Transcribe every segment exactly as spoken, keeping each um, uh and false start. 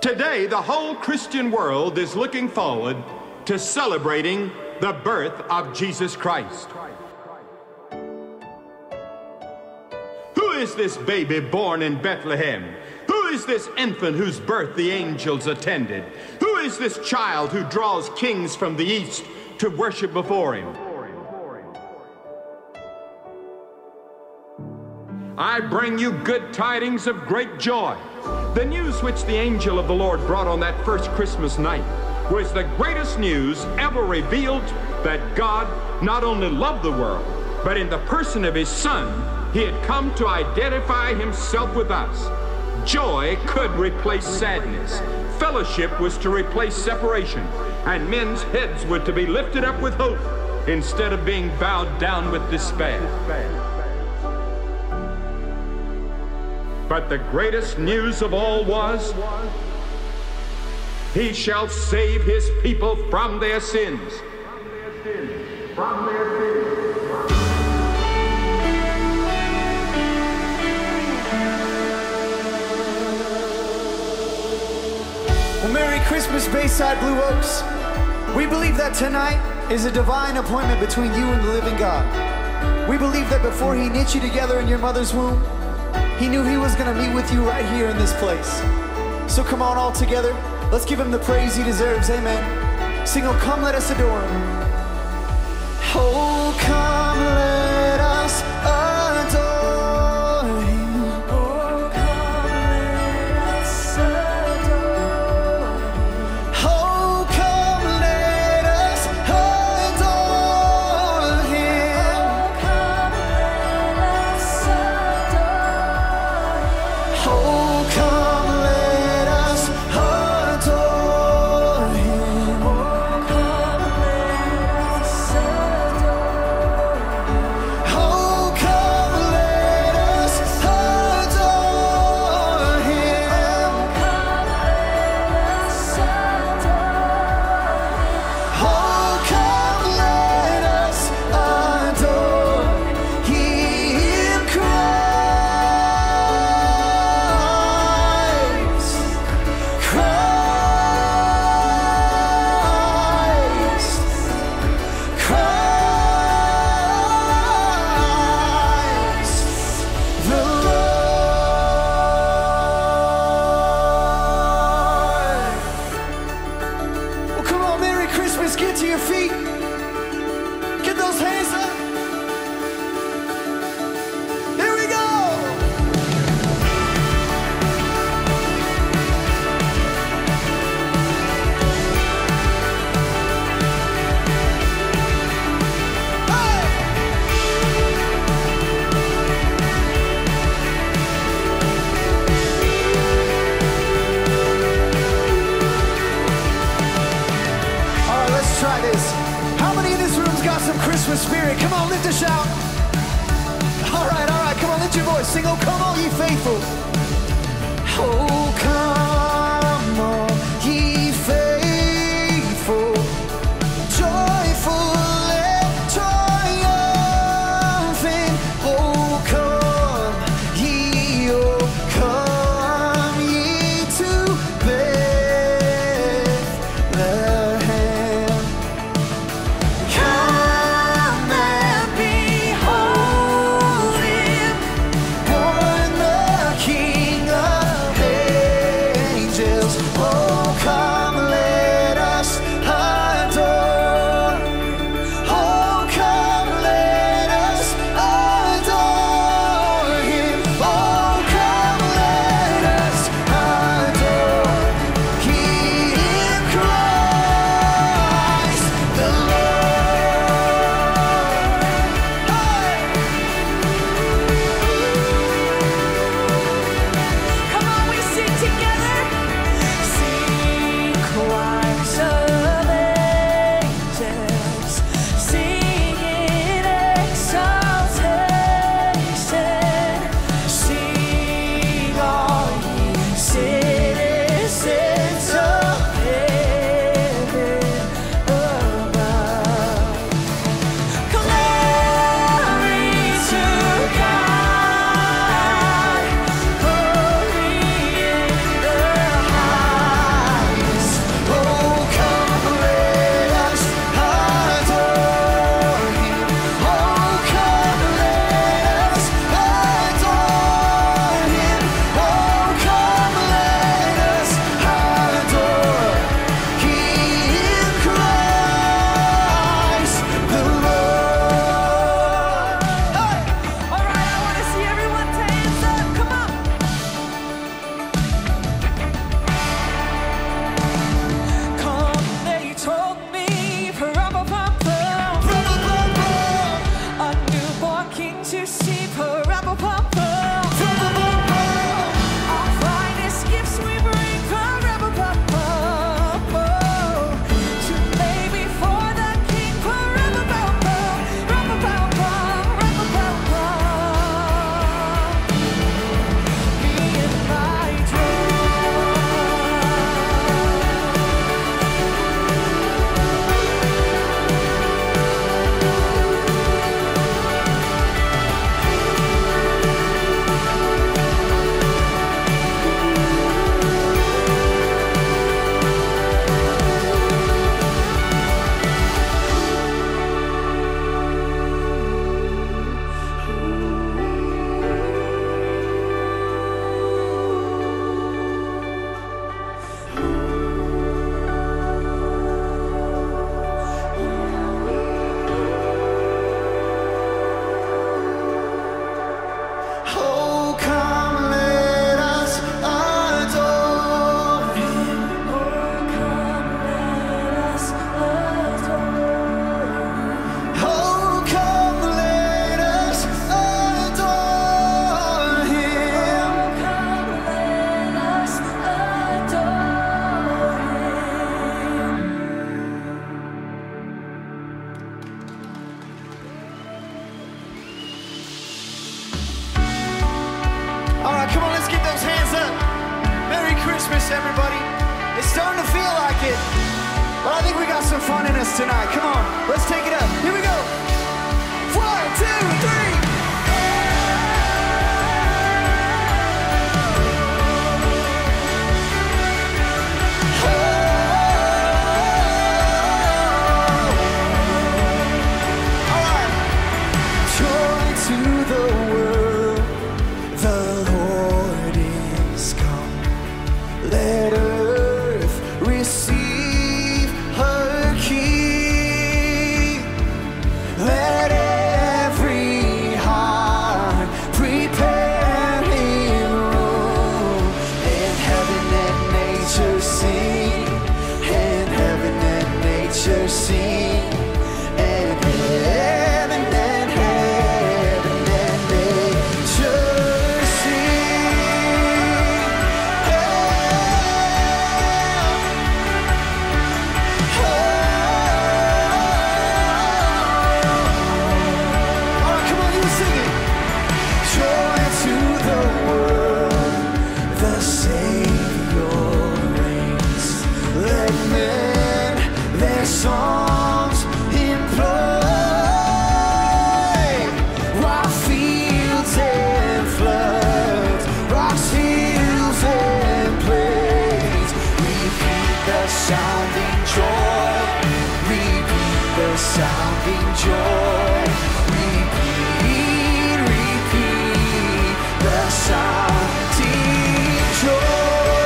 Today, the whole Christian world is looking forward to celebrating the birth of Jesus Christ. Who is this baby born in Bethlehem? Who is this infant whose birth the angels attended? Who is this child who draws kings from the east to worship before him? I bring you good tidings of great joy. The news which the angel of the Lord brought on that first Christmas night was the greatest news ever revealed, that God not only loved the world, but in the person of his Son, he had come to identify himself with us. Joy could replace sadness. Fellowship was to replace separation. And men's heads were to be lifted up with hope instead of being bowed down with despair. But the greatest news of all was, he shall save his people from their sins. From their sins. Well, Merry Christmas, Bayside Blue Oaks. We believe that tonight is a divine appointment between you and the living God. We believe that before he knit you together in your mother's womb, he knew he was going to meet with you right here in this place. So come on all together. Let's give him the praise he deserves. Amen. Sing, oh, come let us adore him. Oh, come let us adore him. Oh, come let us adore him. Oh, come let us adore him. Oh, come let us adore him. Oh, come let us adore him. Oh, come let us adore him. Oh, come let us adore him. Come let us adore him. Oh, come let us adore him, Christ. Christ. Christ the Lord. Well, come on, Merry Christmas. Get to your feet. Get those hands up. Here we go. All right, let's try this. How many in this room's got some Christmas spirit? Come on, lift a shout. All right, all right, come on, lift your voice. Sing, oh, come all ye faithful. Oh, come all ye faithful, joyful and triumphant. Oh, come ye, oh, come ye to Bethlehem. Come and behold him, born the right, come on, let's get those hands up. Merry Christmas, everybody. It's starting to feel like it, but I think we got some fun in us tonight. Come on, let's take it up. Here we go. One, two, three. All right. Joy to the world, the Lord is come. Let earth receive her King. Let every heart prepare him room. And heaven and nature sing, and heaven and nature sing, and heaven and heaven and nature sing. All right, come on, you sing it. Joy to the world, the Savior reigns. Let men their songs employ, while fields and floods, rocks, hills and plains repeat the sounding joy, repeat the sounding joy, repeat, repeat the sounding joy.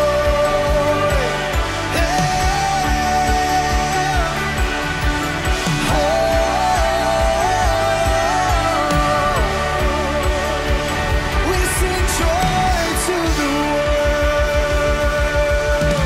We sing joy to the world.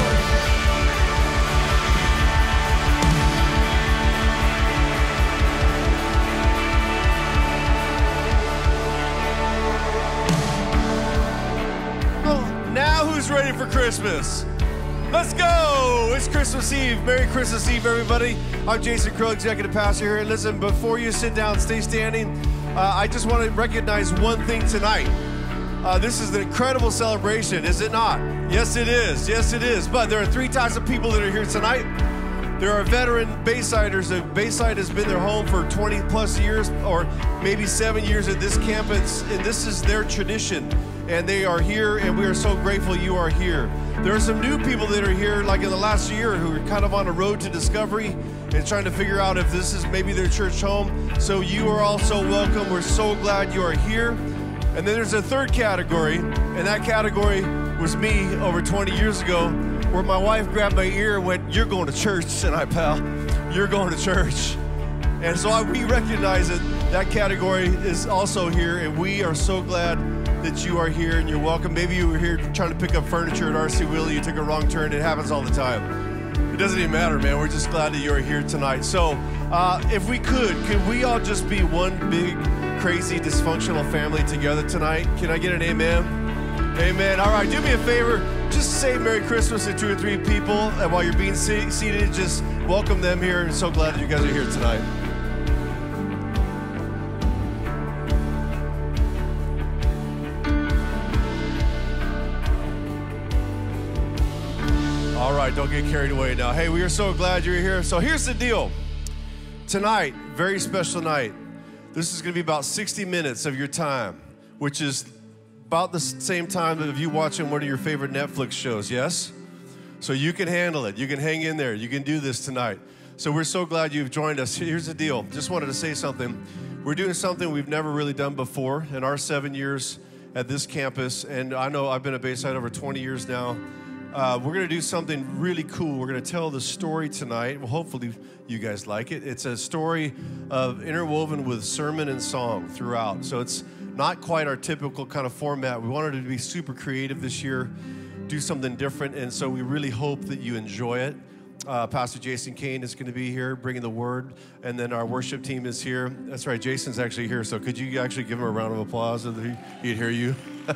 Now who's ready for Christmas? Let's go! It's Christmas Eve. Merry Christmas Eve, everybody. I'm Jason Crow, Executive Pastor here. And listen, before you sit down, stay standing. Uh, I just want to recognize one thing tonight. Uh, this is an incredible celebration, is it not? Yes, it is. Yes, it is. But there are three types of people that are here tonight. There are veteran Baysiders. The Bayside has been their home for twenty plus years, or maybe seven years at this campus, and this is their tradition. And they are here, and we are so grateful you are here. There are some new people that are here, like in the last year, who are kind of on a road to discovery and trying to figure out if this is maybe their church home. So you are also welcome. We're so glad you are here. And then there's a third category, and that category was me over twenty years ago, where my wife grabbed my ear and went, "You're going to church tonight, pal. You're going to church." And so I, we recognize that that category is also here, and we are so glad that you are here and you're welcome. Maybe you were here trying to pick up furniture at R C Willey, you took a wrong turn. It happens all the time. It doesn't even matter, man. We're just glad that you're here tonight. So uh, if we could, could we all just be one big, crazy, dysfunctional family together tonight? Can I get an amen? Amen. All right, do me a favor. Just say Merry Christmas to two or three people, and while you're being se- seated, just welcome them here. I'm so glad that you guys are here tonight. All right, don't get carried away now. Hey, we are so glad you're here. So here's the deal. Tonight, very special night. This is going to be about sixty minutes of your time, which is about the same time of you watching one of your favorite Netflix shows, yes? So you can handle it. You can hang in there. You can do this tonight. So we're so glad you've joined us. Here's the deal. Just wanted to say something. We're doing something we've never really done before in our seven years at this campus. And I know I've been at Bayside over twenty years now. Uh, we're going to do something really cool. We're going to tell the story tonight. Well, hopefully you guys like it. It's a story of interwoven with sermon and song throughout. So it's not quite our typical kind of format. We wanted it to be super creative this year, do something different, and so we really hope that you enjoy it. Uh, Pastor Jason Kane is going to be here bringing the word, and then our worship team is here. That's right, Jason's actually here, so could you actually give him a round of applause so that he, he'd hear you?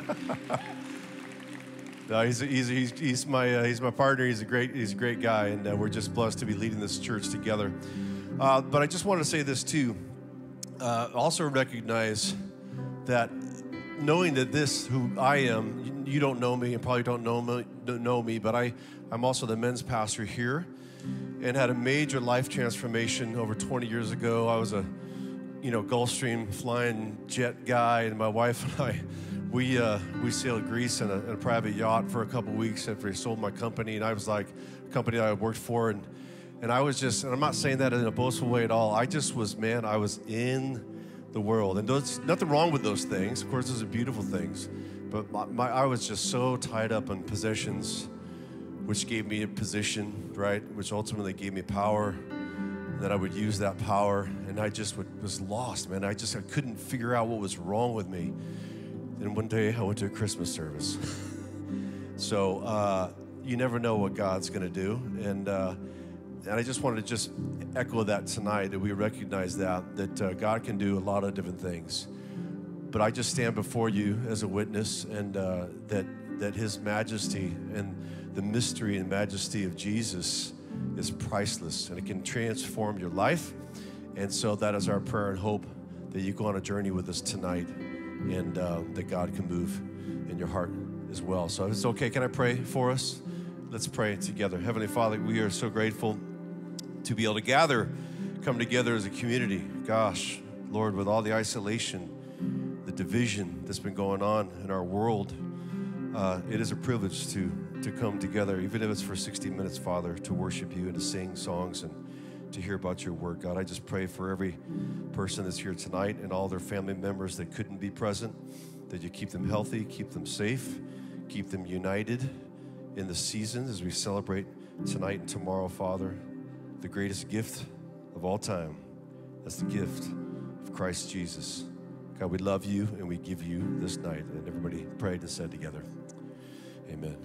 No, he's, he's, he's, he's, my, uh, he's my partner. He's a great, he's a great guy, and uh, we're just blessed to be leading this church together. Uh, but I just want to say this too. Uh, also recognize that knowing that this, who I am, you, you don't know me and probably don't know me, don't know me, but I, I'm also the men's pastor here and had a major life transformation over twenty years ago. I was a, you know, Gulfstream flying jet guy, and my wife and I, we uh, we sailed Greece in a, in a private yacht for a couple weeks after I sold my company, and I was like, a company that I worked for, and and I was just, and I'm not saying that in a boastful way at all, I just was, man, I was in the world, and there's nothing wrong with those things. Of course, those are beautiful things, but my, my, I was just so tied up in possessions, which gave me a position, right, which ultimately gave me power, and that I would use that power, and I just would, was lost, man. I just I couldn't figure out what was wrong with me. Then one day I went to a Christmas service. so uh, you never know what God's gonna do, and uh, and I just wanted to just echo that tonight, that we recognize that, that uh, God can do a lot of different things. But I just stand before you as a witness, and uh, that, that his majesty and the mystery and majesty of Jesus is priceless, and it can transform your life. And so that is our prayer and hope, that you go on a journey with us tonight, and uh, that God can move in your heart as well. So if it's okay, can I pray for us? Let's pray together. Heavenly Father, we are so grateful to be able to gather, come together as a community. Gosh, Lord, with all the isolation, the division that's been going on in our world, uh, it is a privilege to, to come together, even if it's for sixty minutes, Father, to worship you and to sing songs and to hear about your word. God, I just pray for every person that's here tonight and all their family members that couldn't be present, that you keep them healthy, keep them safe, keep them united in the season as we celebrate tonight and tomorrow, Father, the greatest gift of all time. That's the gift of Christ Jesus. God, we love you and we give you this night. And everybody prayed and said together, amen.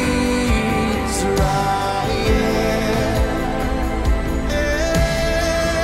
Israel.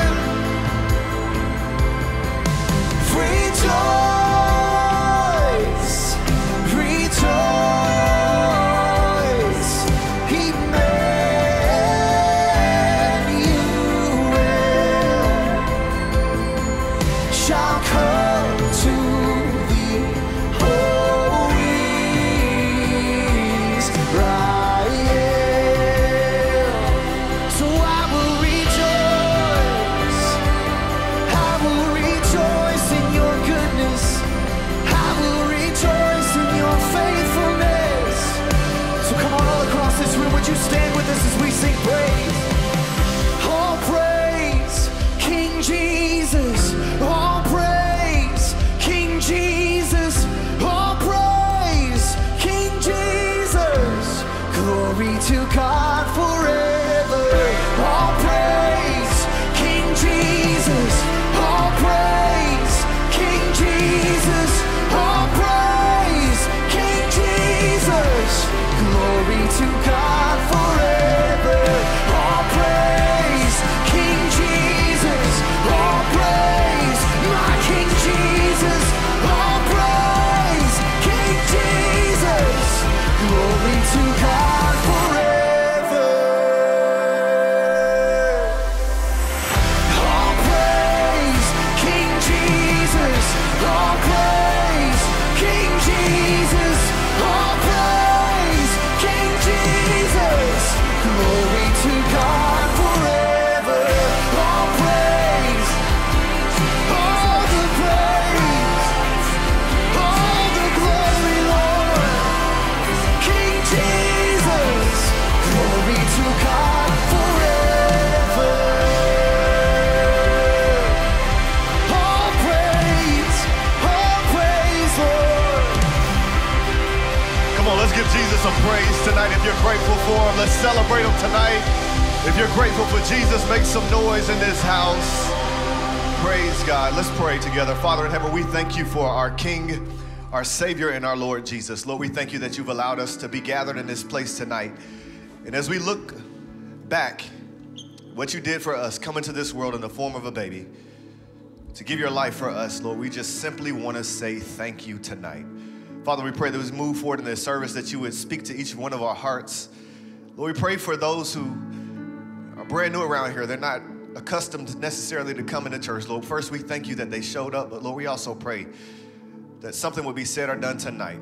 Glory to God forever. All praise, King Jesus. All praise, King Jesus. All praise, King Jesus. Glory to God forever. All praise, King Jesus. All praise, my King Jesus. All praise, King Jesus. Glory to God forever. All praise, King Jesus. All praise, King Jesus. All praise, King Jesus. Glory to God forever. All praise, all the praise, all the glory, Lord. King Jesus, glory to God forever. All praise, all praise, Lord. Come on, let's give Jesus some praise tonight. If you're grateful for him, let's celebrate him tonight. If you're grateful for Jesus, make some noise in this house. Praise God. Let's pray together. Father in heaven, we thank you for our King, our Savior, and our Lord Jesus. Lord, we thank you that you've allowed us to be gathered in this place tonight. And as we look back, what you did for us, coming to this world in the form of a baby, to give your life for us, Lord, we just simply want to say thank you tonight. Father, we pray that as we move forward in this service, that you would speak to each one of our hearts. Lord, we pray for those who are brand new around here. They're not accustomed necessarily to coming to church. Lord, first we thank you that they showed up, but Lord, we also pray that something would be said or done tonight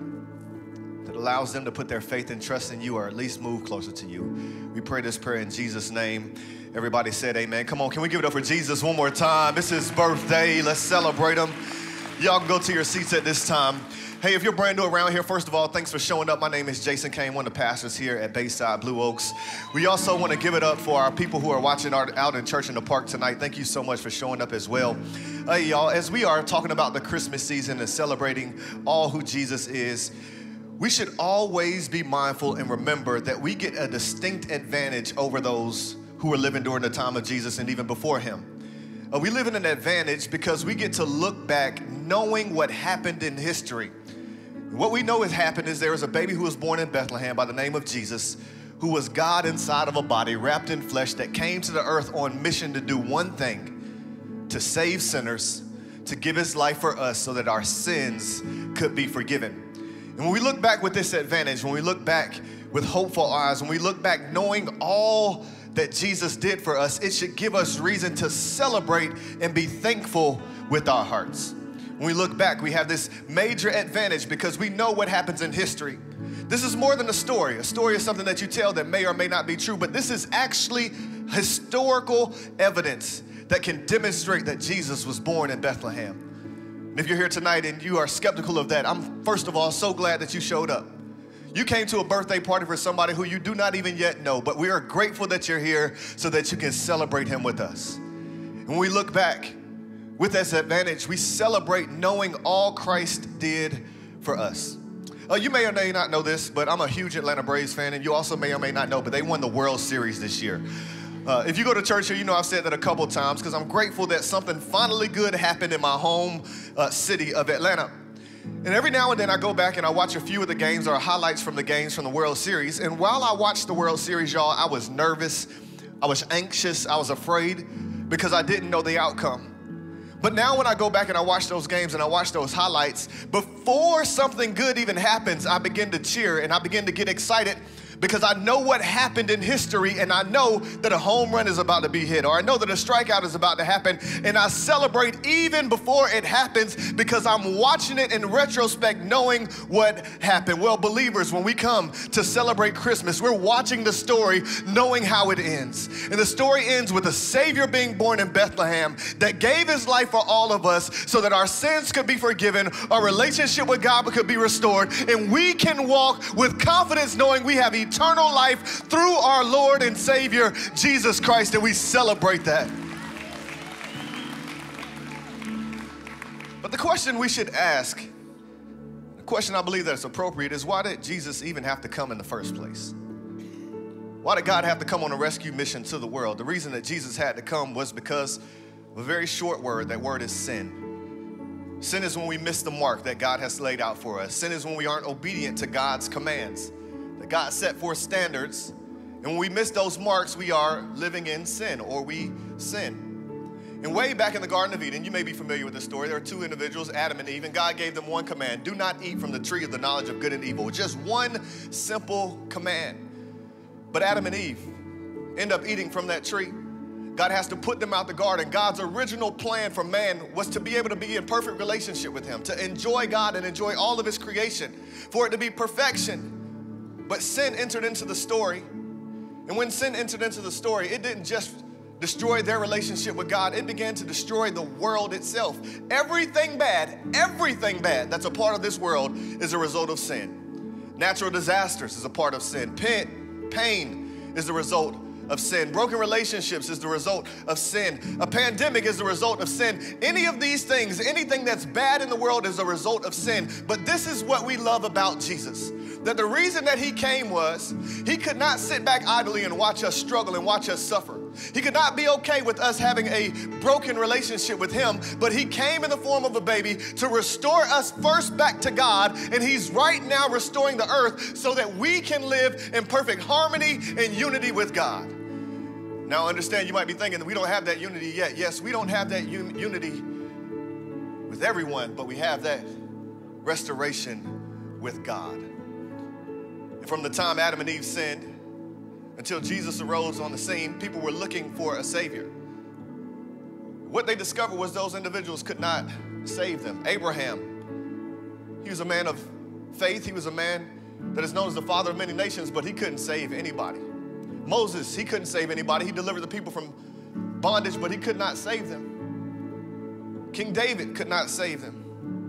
that allows them to put their faith and trust in you, or at least move closer to you. We pray this prayer in Jesus' name. Everybody said amen. Come on, can we give it up for Jesus one more time? It's his birthday. Let's celebrate him. Y'all can go to your seats at this time. Hey, if you're brand new around here, first of all, thanks for showing up. My name is Jason Kane, one of the pastors here at Bayside Blue Oaks. We also want to give it up for our people who are watching our, out in Church in the Park tonight. Thank you so much for showing up as well. Hey, y'all, as we are talking about the Christmas season and celebrating all who Jesus is, we should always be mindful and remember that we get a distinct advantage over those who were living during the time of Jesus and even before him. Uh, we live in an advantage because we get to look back knowing what happened in history. What we know has happened is there was a baby who was born in Bethlehem by the name of Jesus, who was God inside of a body wrapped in flesh, that came to the earth on mission to do one thing: to save sinners, to give his life for us so that our sins could be forgiven. And when we look back with this advantage, when we look back with hopeful eyes, when we look back knowing all that Jesus did for us, it should give us reason to celebrate and be thankful with our hearts. When we look back, we have this major advantage because we know what happens in history. This is more than a story. A story is something that you tell that may or may not be true, but this is actually historical evidence that can demonstrate that Jesus was born in Bethlehem. And if you're here tonight and you are skeptical of that, I'm first of all so glad that you showed up. You came to a birthday party for somebody who you do not even yet know, but we are grateful that you're here so that you can celebrate him with us. And when we look back, with this advantage, we celebrate knowing all Christ did for us. Uh, you may or may not know this, but I'm a huge Atlanta Braves fan, and you also may or may not know, but they won the World Series this year. Uh, if you go to church here, you know I've said that a couple of times because I'm grateful that something finally good happened in my home uh, city of Atlanta. And every now and then I go back and I watch a few of the games or highlights from the games from the World Series. And while I watched the World Series, y'all, I was nervous, I was anxious, I was afraid because I didn't know the outcome. But now when I go back and I watch those games and I watch those highlights, before something good even happens, I begin to cheer and I begin to get excited because I know what happened in history, and I know that a home run is about to be hit, or I know that a strikeout is about to happen, and I celebrate even before it happens because I'm watching it in retrospect knowing what happened. Well, believers, when we come to celebrate Christmas, we're watching the story knowing how it ends. And the story ends with a Savior being born in Bethlehem that gave his life for all of us so that our sins could be forgiven, our relationship with God could be restored, and we can walk with confidence knowing we have eternal life through our Lord and Savior, Jesus Christ, and we celebrate that. But the question we should ask, the question I believe that's appropriate, is why did Jesus even have to come in the first place? Why did God have to come on a rescue mission to the world? The reason that Jesus had to come was because of a very short word. That word is sin. Sin is when we miss the mark that God has laid out for us. Sin is when we aren't obedient to God's commands. That God set forth standards, and when we miss those marks, we are living in sin, or we sin. And way back in the Garden of Eden, you may be familiar with this story, there are two individuals, Adam and Eve, and God gave them one command: do not eat from the tree of the knowledge of good and evil. Just one simple command. But Adam and Eve end up eating from that tree. God has to put them out the garden. God's original plan for man was to be able to be in perfect relationship with him, to enjoy God and enjoy all of his creation, for it to be perfection. But sin entered into the story. And when sin entered into the story, it didn't just destroy their relationship with God, it began to destroy the world itself. Everything bad, everything bad that's a part of this world is a result of sin. Natural disasters is a part of sin. Pain, pain is the result of sin. Broken relationships is the result of sin. A pandemic is the result of sin. Any of these things, anything that's bad in the world is a result of sin. But this is what we love about Jesus. That the reason that he came was he could not sit back idly and watch us struggle and watch us suffer. He could not be okay with us having a broken relationship with him, but he came in the form of a baby to restore us first back to God, and he's right now restoring the earth so that we can live in perfect harmony and unity with God. Now understand, you might be thinking that we don't have that unity yet. Yes, we don't have that un- unity with everyone, but we have that restoration with God. And from the time Adam and Eve sinned until Jesus arose on the scene, people were looking for a Savior. What they discovered was those individuals could not save them. Abraham, he was a man of faith. He was a man that is known as the father of many nations, but he couldn't save anybody. Moses, he couldn't save anybody. He delivered the people from bondage, but he could not save them. King David could not save them.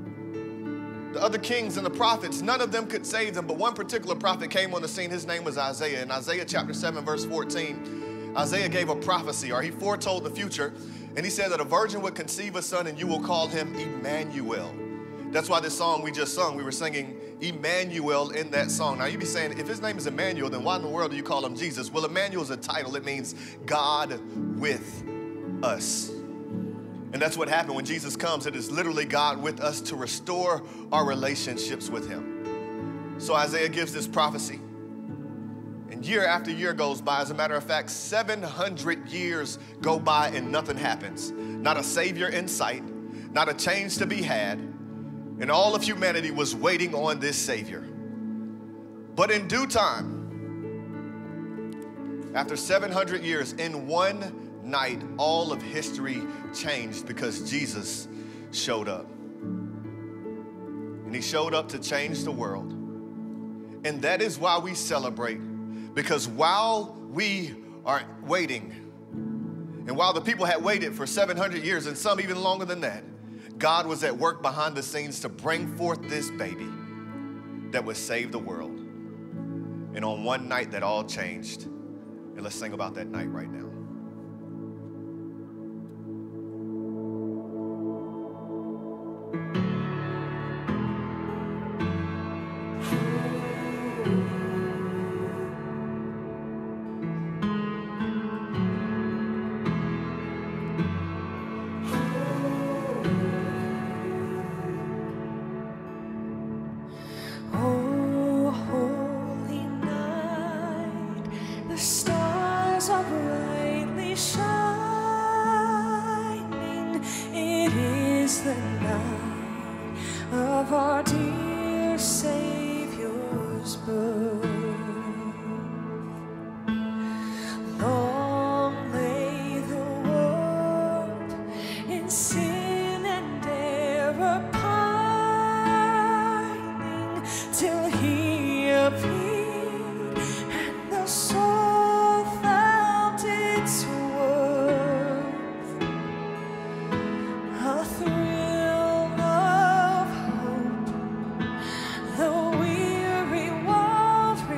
The other kings and the prophets, none of them could save them, but one particular prophet came on the scene. His name was Isaiah. In Isaiah chapter seven, verse fourteen, Isaiah gave a prophecy, or he foretold the future, and he said that a virgin would conceive a son, and you will call him Emmanuel. That's why this song we just sung, we were singing Emmanuel in that song. Now you'd be saying, if his name is Emmanuel, then why in the world do you call him Jesus? Well, Emmanuel is a title. It means God with us. And that's what happened when Jesus comes. It is literally God with us to restore our relationships with him. So Isaiah gives this prophecy. And year after year goes by. As a matter of fact, seven hundred years go by and nothing happens. Not a Savior in sight, not a change to be had. And all of humanity was waiting on this Savior. But in due time, after seven hundred years, in one night, all of history changed because Jesus showed up. And he showed up to change the world. And that is why we celebrate, because while we are waiting, and while the people had waited for seven hundred years and some even longer than that, God was at work behind the scenes to bring forth this baby that would save the world. And on one night that all changed. And let's sing about that night right now. The weary world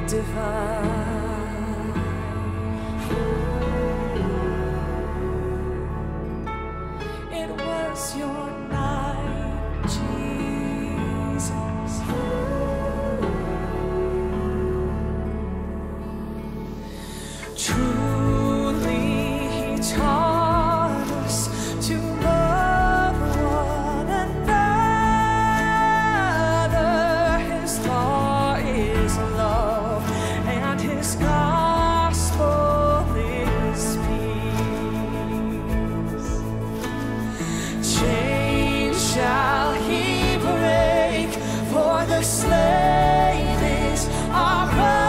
divine. It was your night, Jesus. Truly, He taught us to love one another. His law is love, and His gospel is peace. Chains shall He break, for the slave is our brother.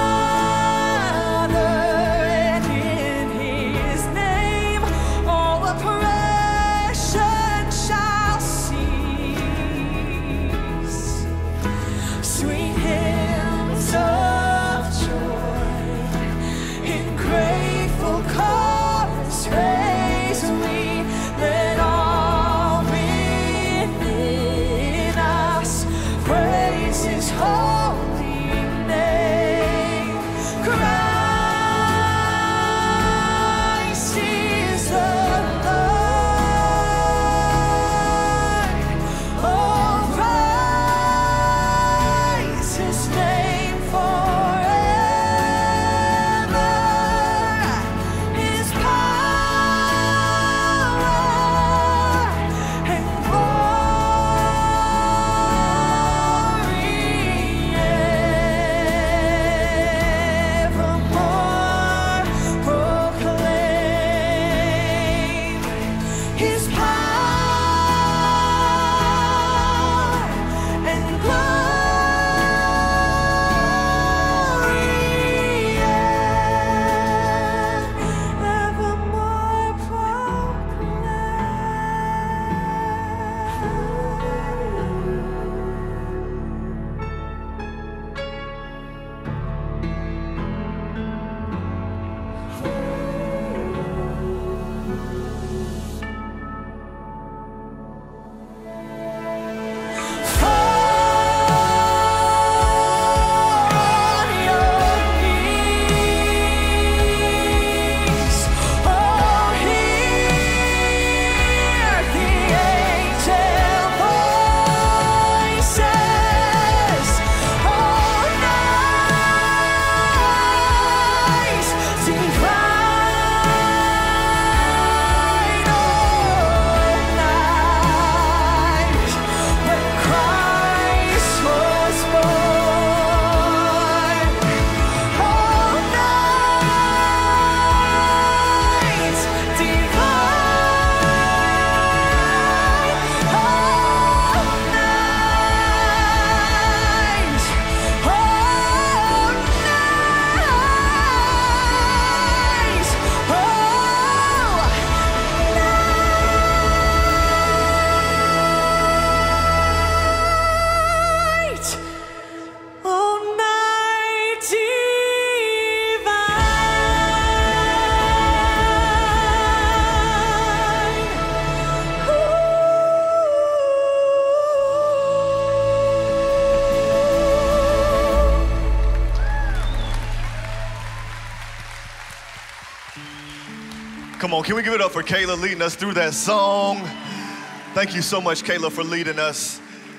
Come on, can we give it up for Kayla leading us through that song? Thank you so much, Kayla, for leading us.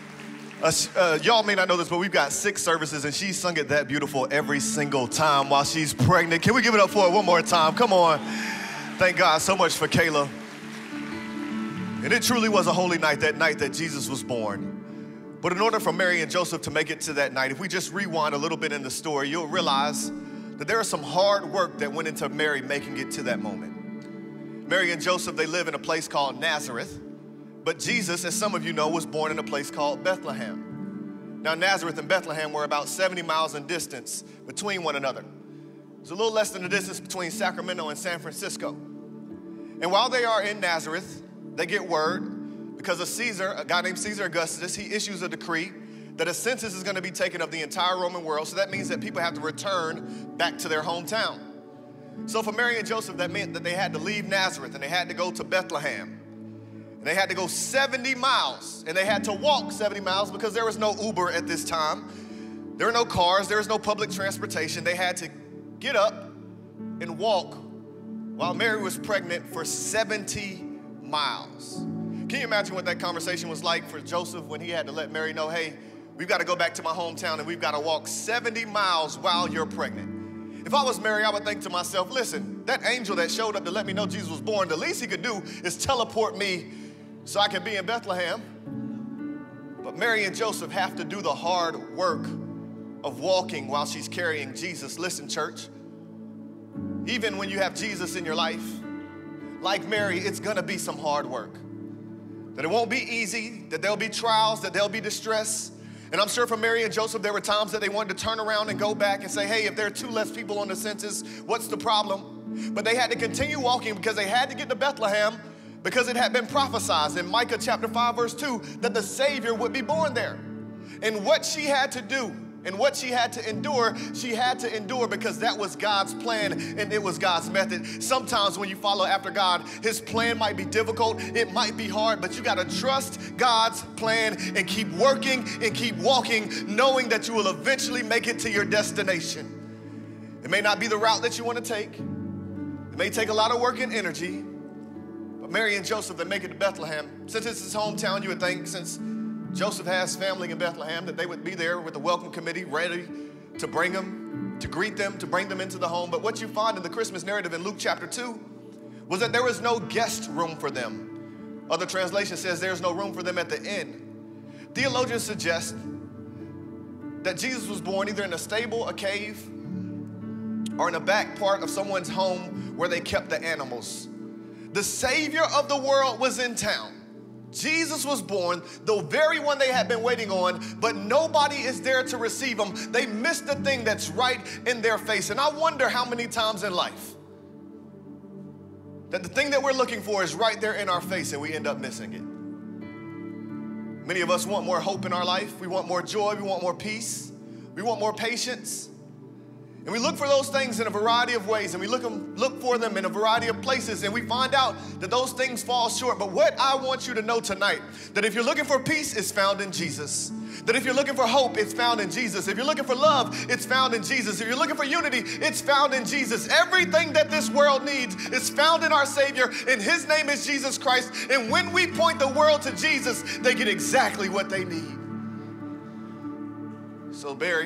Uh, uh, y'all may not know this, but we've got six services, and she sung it that beautiful every single time while she's pregnant. Can we give it up for her one more time? Come on. Thank God so much for Kayla. And it truly was a holy night, that night that Jesus was born. But in order for Mary and Joseph to make it to that night, if we just rewind a little bit in the story, you'll realize that there is some hard work that went into Mary making it to that moment. Mary and Joseph, they live in a place called Nazareth, but Jesus, as some of you know, was born in a place called Bethlehem. Now, Nazareth and Bethlehem were about seventy miles in distance between one another. It's a little less than the distance between Sacramento and San Francisco. And while they are in Nazareth, they get word, because of Caesar, a guy named Caesar Augustus, he issues a decree that a census is going to be taken of the entire Roman world, so that means that people have to return back to their hometown. So for Mary and Joseph, that meant that they had to leave Nazareth and they had to go to Bethlehem. And they had to go seventy miles, and they had to walk seventy miles because there was no Uber at this time. There were no cars, there was no public transportation. They had to get up and walk while Mary was pregnant for seventy miles. Can you imagine what that conversation was like for Joseph when he had to let Mary know, hey, we've got to go back to my hometown and we've got to walk seventy miles while you're pregnant. If I was Mary, I would think to myself, listen, that angel that showed up to let me know Jesus was born, the least he could do is teleport me so I can be in Bethlehem. But Mary and Joseph have to do the hard work of walking while she's carrying Jesus. Listen, church, even when you have Jesus in your life, like Mary, it's gonna be some hard work. That it won't be easy, that there'll be trials, that there'll be distress. And I'm sure for Mary and Joseph, there were times that they wanted to turn around and go back and say, hey, if there are two less people on the census, what's the problem? But they had to continue walking because they had to get to Bethlehem because it had been prophesied in Micah chapter five, verse two, that the Savior would be born there. And what she had to do and what she had to endure, she had to endure because that was God's plan and it was God's method. Sometimes when you follow after God, his plan might be difficult, it might be hard, but you gotta trust God's plan and keep working and keep walking, knowing that you will eventually make it to your destination. It may not be the route that you wanna take. It may take a lot of work and energy, but Mary and Joseph, they make it to Bethlehem. Since it's his hometown, you would think, since Joseph has family in Bethlehem, that they would be there with the welcome committee ready to bring them, to greet them, to bring them into the home. But what you find in the Christmas narrative in Luke chapter two was that there was no guest room for them. Other translation says there's no room for them at the inn. Theologians suggest that Jesus was born either in a stable, a cave, or in the back part of someone's home where they kept the animals. The Savior of the world was in town. Jesus was born, the very one they had been waiting on, but nobody is there to receive him. They missed the thing that's right in their face. And I wonder how many times in life that the thing that we're looking for is right there in our face and we end up missing it. Many of us want more hope in our life. We want more joy. We want more peace. We want more patience. And we look for those things in a variety of ways, and we look, them, look for them in a variety of places, and we find out that those things fall short. But what I want you to know tonight, that if you're looking for peace, it's found in Jesus. That if you're looking for hope, it's found in Jesus. If you're looking for love, it's found in Jesus. If you're looking for unity, it's found in Jesus. Everything that this world needs is found in our Savior, and his name is Jesus Christ. And when we point the world to Jesus, they get exactly what they need. So Barry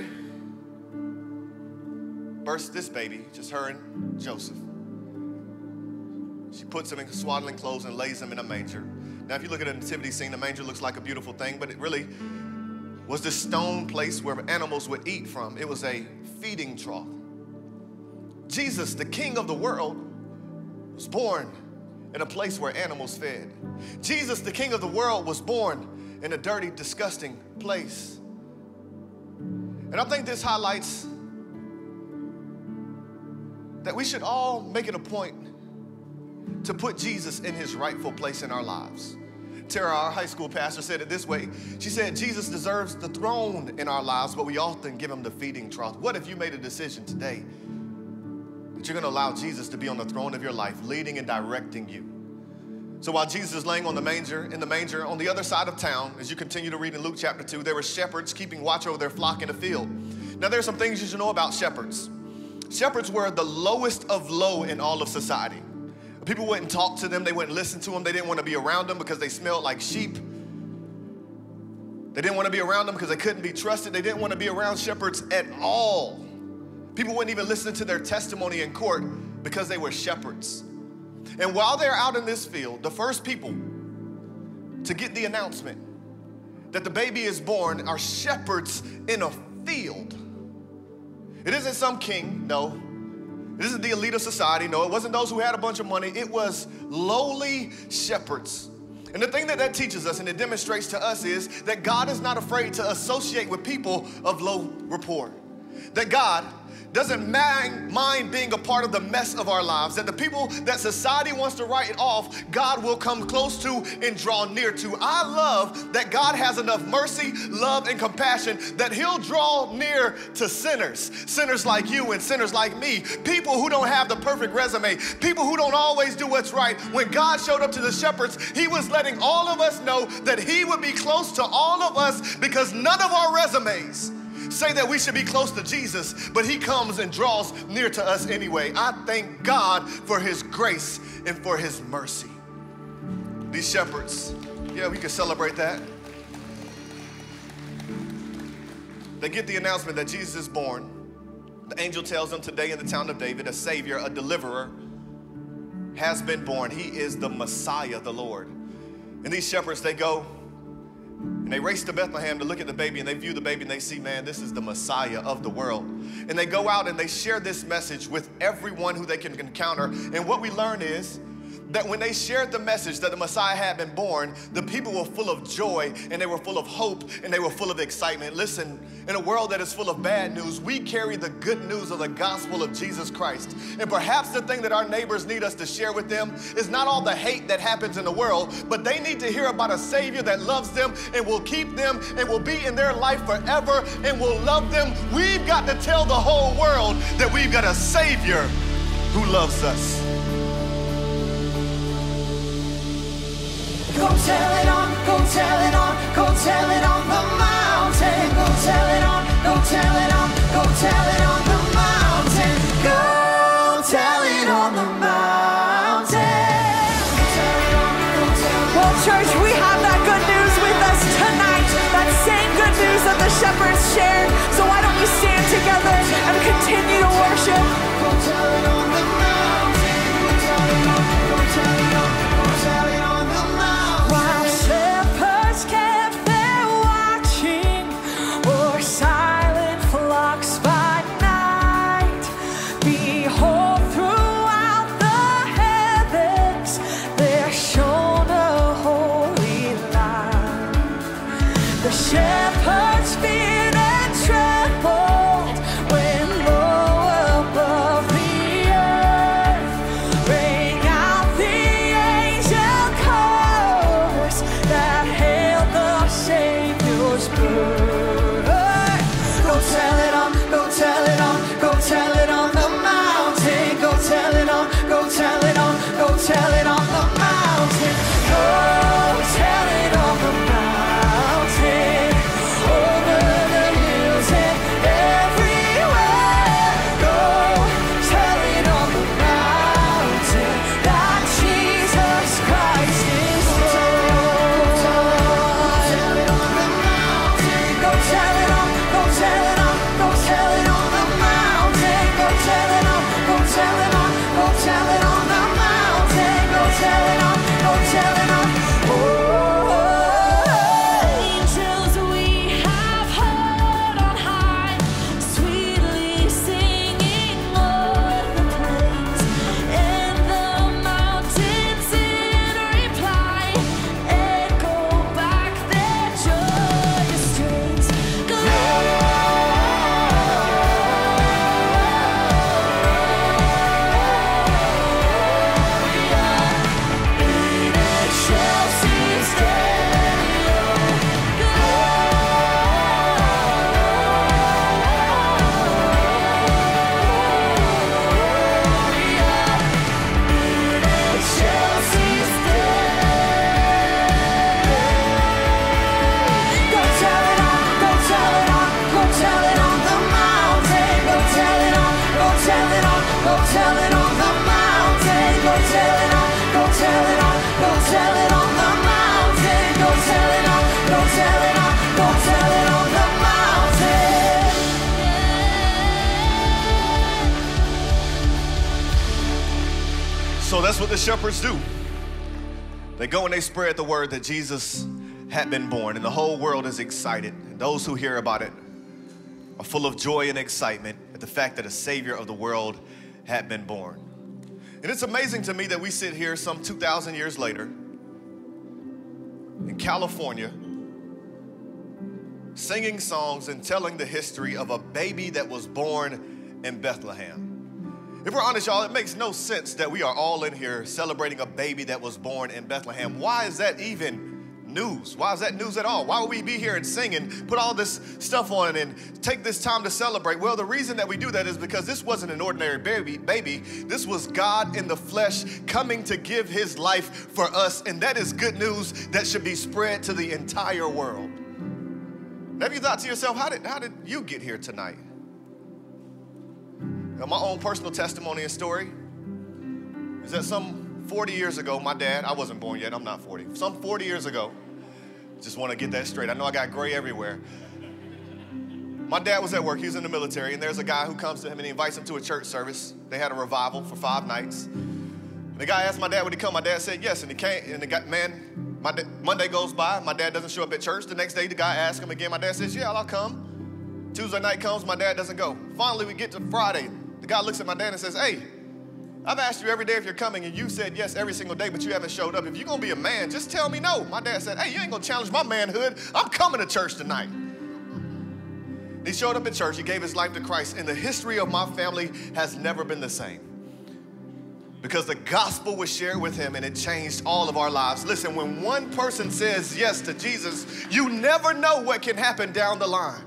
births this baby, just her and Joseph. She puts him in swaddling clothes and lays him in a manger. Now, if you look at a nativity scene, the manger looks like a beautiful thing, but it really was this stone place where animals would eat from. It was a feeding trough. Jesus, the King of the world, was born in a place where animals fed. Jesus, the King of the world, was born in a dirty, disgusting place. And I think this highlights that we should all make it a point to put Jesus in his rightful place in our lives. Tara, our high school pastor, said it this way. She said, Jesus deserves the throne in our lives, but we often give him the feeding trough. What if you made a decision today that you're gonna allow Jesus to be on the throne of your life, leading and directing you? So while Jesus is laying on the manger, in the manger, on the other side of town, as you continue to read in Luke chapter two, there were shepherds keeping watch over their flock in the field. Now there's some things you should know about shepherds. Shepherds were the lowest of low in all of society. People wouldn't talk to them. They wouldn't listen to them. They didn't want to be around them because they smelled like sheep. They didn't want to be around them because they couldn't be trusted. They didn't want to be around shepherds at all. People wouldn't even listen to their testimony in court because they were shepherds. And while they're out in this field, the first people to get the announcement that the baby is born are shepherds in a field. It isn't some king, no. It isn't the elite of society, no. It wasn't those who had a bunch of money. It was lowly shepherds. And the thing that that teaches us and it demonstrates to us is that God is not afraid to associate with people of low rapport. That God doesn't mind, mind being a part of the mess of our lives. That the people that society wants to write off, God will come close to and draw near to. I love that God has enough mercy, love, and compassion that he'll draw near to sinners. Sinners like you and sinners like me. People who don't have the perfect resume. People who don't always do what's right. When God showed up to the shepherds, he was letting all of us know that he would be close to all of us because none of our resumes, say that we should be close to Jesus, but he comes and draws near to us anyway. I thank God for his grace and for his mercy. These shepherds, yeah, we can celebrate that. They get the announcement that Jesus is born. The angel tells them today in the town of David, a Savior, a deliverer has been born. He is the Messiah, the Lord. And these shepherds, they go and they race to Bethlehem to look at the baby, and they view the baby and they see, man, this is the Messiah of the world. And they go out and they share this message with everyone who they can encounter. And what we learn is that when they shared the message that the Messiah had been born, the people were full of joy, and they were full of hope, and they were full of excitement. Listen, in a world that is full of bad news, we carry the good news of the gospel of Jesus Christ. And perhaps the thing that our neighbors need us to share with them is not all the hate that happens in the world, but they need to hear about a Savior that loves them and will keep them and will be in their life forever and will love them. We've got to tell the whole world that we've got a Savior who loves us. Go tell it on, go tell it on, go tell it on the mountain. Go tell it on, go tell it on, go tell it on the mountain. Go tell it on the mountain. Well, church, we have that good news with us tonight. That same good news that the shepherds shared. So why don't we stand together and continue to worship? Go tell it on the mountain. Go tell it on, go tell it on, go tell it on the mountain. While shepherds kept their watching, or silent flocks by night, behold, throughout the heavens there shone a holy light. The shepherds feared and trembled when low above the earth rang out the angel chorus that hailed the Savior's birth. Go tell it on, go tell it on, go tell it on the mountain. Go tell it on, go tell it on, go tell it on the mountain. Go tell it on the mountain, over the hills and everywhere. Go tell it on the mountain that Jesus Christ is Lord. Go tell it on the mountain. Go tell it on, go tell it on, go tell it on the mountain. Go tell it on, go tell it on, go tell it on the mountain. Go tell it on, go tell it on. Oh, angels we have heard on high, sweetly singing o'er the plains, and the mountains in reply echo back their joyous strains. Go tell it on, go tell it on, go tell it on the mountain. Go tell it on, go tell it on, go tell it on the mountain. Go tell it on, go tell it on, go tell it on the mountain. Go tell it on, go tell it on, go tell it on the mountain. So that's what the shepherds do. They go and they spread the word that Jesus had been born, and the whole world is excited. And those who hear about it are full of joy and excitement at the fact that a Savior of the world had been born. And it's amazing to me that we sit here some two thousand years later in California singing songs and telling the history of a baby that was born in Bethlehem. If we're honest, y'all, it makes no sense that we are all in here celebrating a baby that was born in Bethlehem. Why is that even news? Why is that news at all? Why would we be here and sing and put all this stuff on and take this time to celebrate? Well, the reason that we do that is because this wasn't an ordinary baby. baby. This was God in the flesh coming to give his life for us, and that is good news that should be spread to the entire world. Have you thought to yourself, how did, how did you get here tonight? Now, my own personal testimony and story is that some forty years ago, my dad, I wasn't born yet, I'm not forty. Some forty years ago, just want to get that straight. I know I got gray everywhere. My dad was at work, he was in the military, and there's a guy who comes to him and he invites him to a church service. They had a revival for five nights. And the guy asked my dad, would he come? My dad said yes, and he came, and the guy, man, my da- Monday goes by, my dad doesn't show up at church. The next day, the guy asks him again. My dad says, yeah, I'll come. Tuesday night comes, my dad doesn't go. Finally, we get to Friday. The guy looks at my dad and says, hey, I've asked you every day if you're coming, and you said yes every single day, but you haven't showed up. If you're going to be a man, just tell me no. My dad said, hey, you ain't going to challenge my manhood. I'm coming to church tonight. He showed up at church. He gave his life to Christ, and the history of my family has never been the same because the gospel was shared with him, and it changed all of our lives. Listen, when one person says yes to Jesus, you never know what can happen down the line.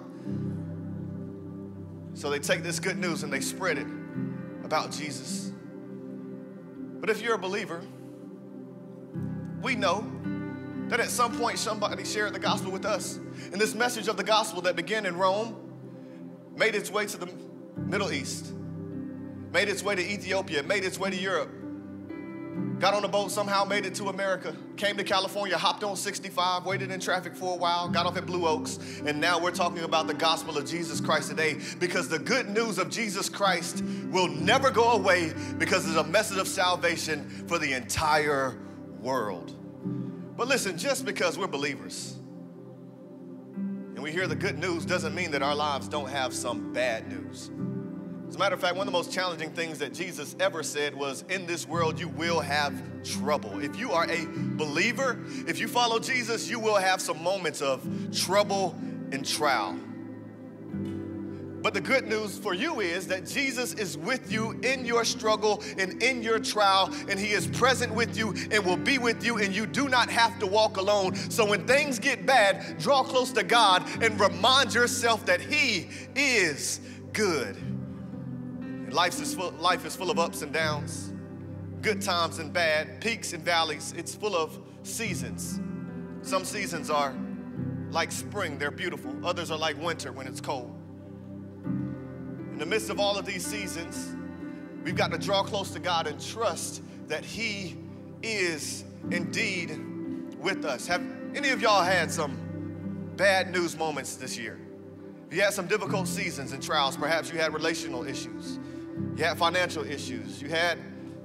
So they take this good news and they spread it about Jesus. But if you're a believer, we know that at some point somebody shared the gospel with us. And this message of the gospel that began in Rome made its way to the Middle East, made its way to Ethiopia, made its way to Europe, got on a boat, somehow made it to America, came to California, hopped on sixty-five, waited in traffic for a while, got off at Blue Oaks, and now we're talking about the gospel of Jesus Christ today because the good news of Jesus Christ will never go away because it's a message of salvation for the entire world. But listen, just because we're believers and we hear the good news doesn't mean that our lives don't have some bad news. As a matter of fact, one of the most challenging things that Jesus ever said was, in this world, you will have trouble. If you are a believer, if you follow Jesus, you will have some moments of trouble and trial. But the good news for you is that Jesus is with you in your struggle and in your trial, and he is present with you and will be with you, and you do not have to walk alone. So when things get bad, draw close to God and remind yourself that he is good. Life is full, life is full of ups and downs, good times and bad, peaks and valleys. It's full of seasons. Some seasons are like spring, they're beautiful. Others are like winter when it's cold. In the midst of all of these seasons, we've got to draw close to God and trust that he is indeed with us. Have any of y'all had some bad news moments this year? You had some difficult seasons and trials. Perhaps you had relational issues. You had financial issues. You had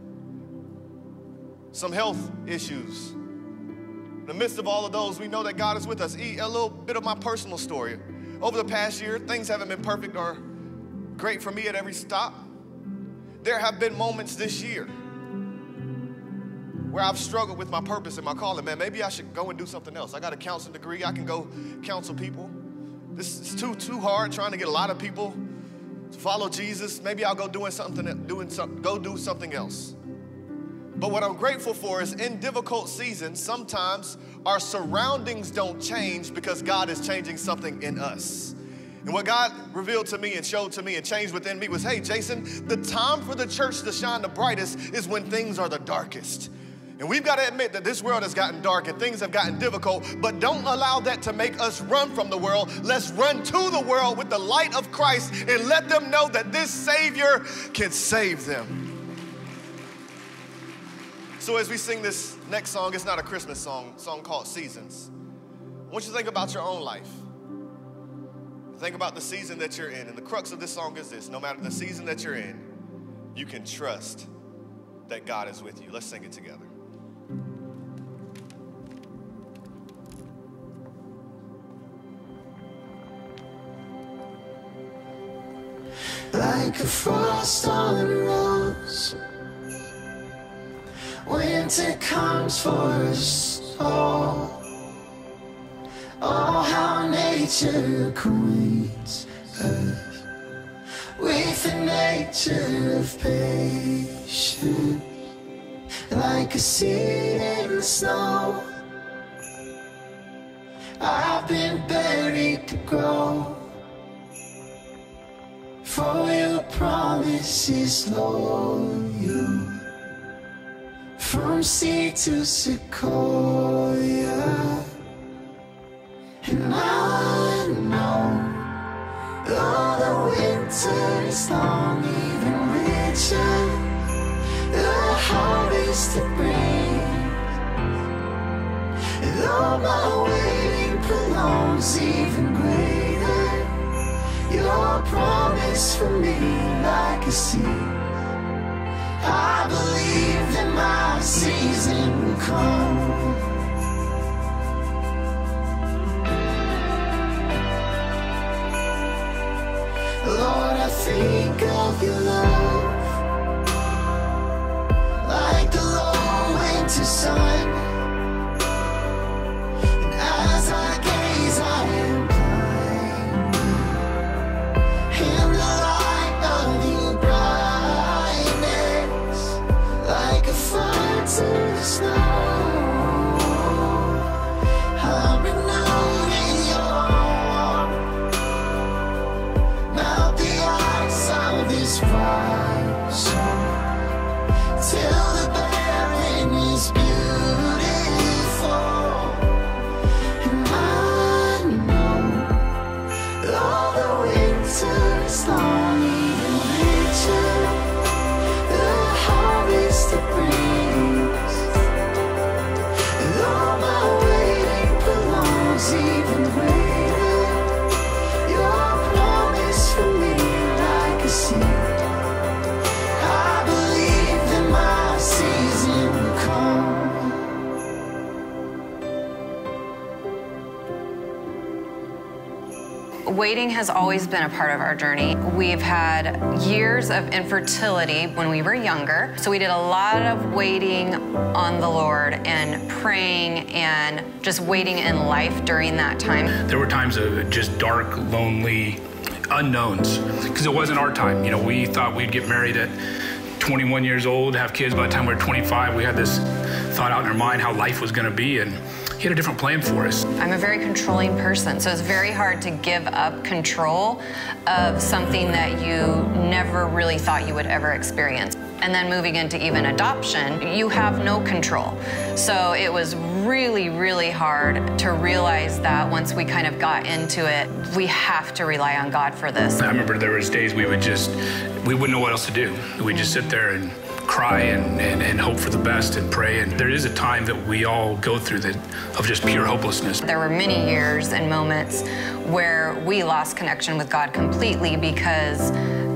some health issues. In the midst of all of those, we know that God is with us. A little bit of my personal story. Over the past year, things haven't been perfect or great for me at every stop. There have been moments this year where I've struggled with my purpose and my calling. Man, maybe I should go and do something else. I got a counseling degree. I can go counsel people. This is too, too hard trying to get a lot of people to follow Jesus. Maybe I'll go doing something, doing some, go do something else. But what I'm grateful for is in difficult seasons, sometimes our surroundings don't change because God is changing something in us. And what God revealed to me and showed to me and changed within me was, hey, Jason, the time for the church to shine the brightest is when things are the darkest. And we've got to admit that this world has gotten dark and things have gotten difficult, but don't allow that to make us run from the world. Let's run to the world with the light of Christ and let them know that this Savior can save them. So as we sing this next song, it's not a Christmas song, it's a song called Seasons. I want you to think about your own life. Think about the season that you're in. And the crux of this song is this: no matter the season that you're in, you can trust that God is with you. Let's sing it together. Like a frost on a rose, winter comes for us all. Oh, how nature acquaints us with the nature of patience. Like a seed in the snow, I've been buried to grow. For your promise is loyal, from sea to sequoia. And I, and I winter is long, even richer the harvest it brings. Though my waiting prolongs, even greater your promise for me like a seed. I believe that my season will come. Lord, I think of your love like the long winter sun, and as I gaze I am blind in the light of your brightness, like a fire to the snow. I'm renewed in your warmth, melt the ice of this fire till the barren is beautiful. And I know all the winter is long, even richer the harvest it brings. Though my waiting prolongs, even greater your promise for me like a seed. I believe that my season will come. Waiting has always been a part of our journey. We've had years of infertility when we were younger, so we did a lot of waiting on the Lord and praying and just waiting in life during that time. There were times of just dark, lonely unknowns, because it wasn't our time. You know, we thought we'd get married at twenty-one years old, have kids by the time we were twenty-five. We had this thought out in our mind how life was going to be, and he had a different plan for us. I'm a very controlling person, so it's very hard to give up control of something that you never really thought you would ever experience. And then moving into even adoption, you have no control. So it was really, really hard to realize that once we kind of got into it, we have to rely on God for this. I remember there was days we would just, we wouldn't know what else to do. We'd just sit there and cry and, and, and hope for the best and pray. And there is a time that we all go through that of just pure hopelessness. There were many years and moments where we lost connection with God completely because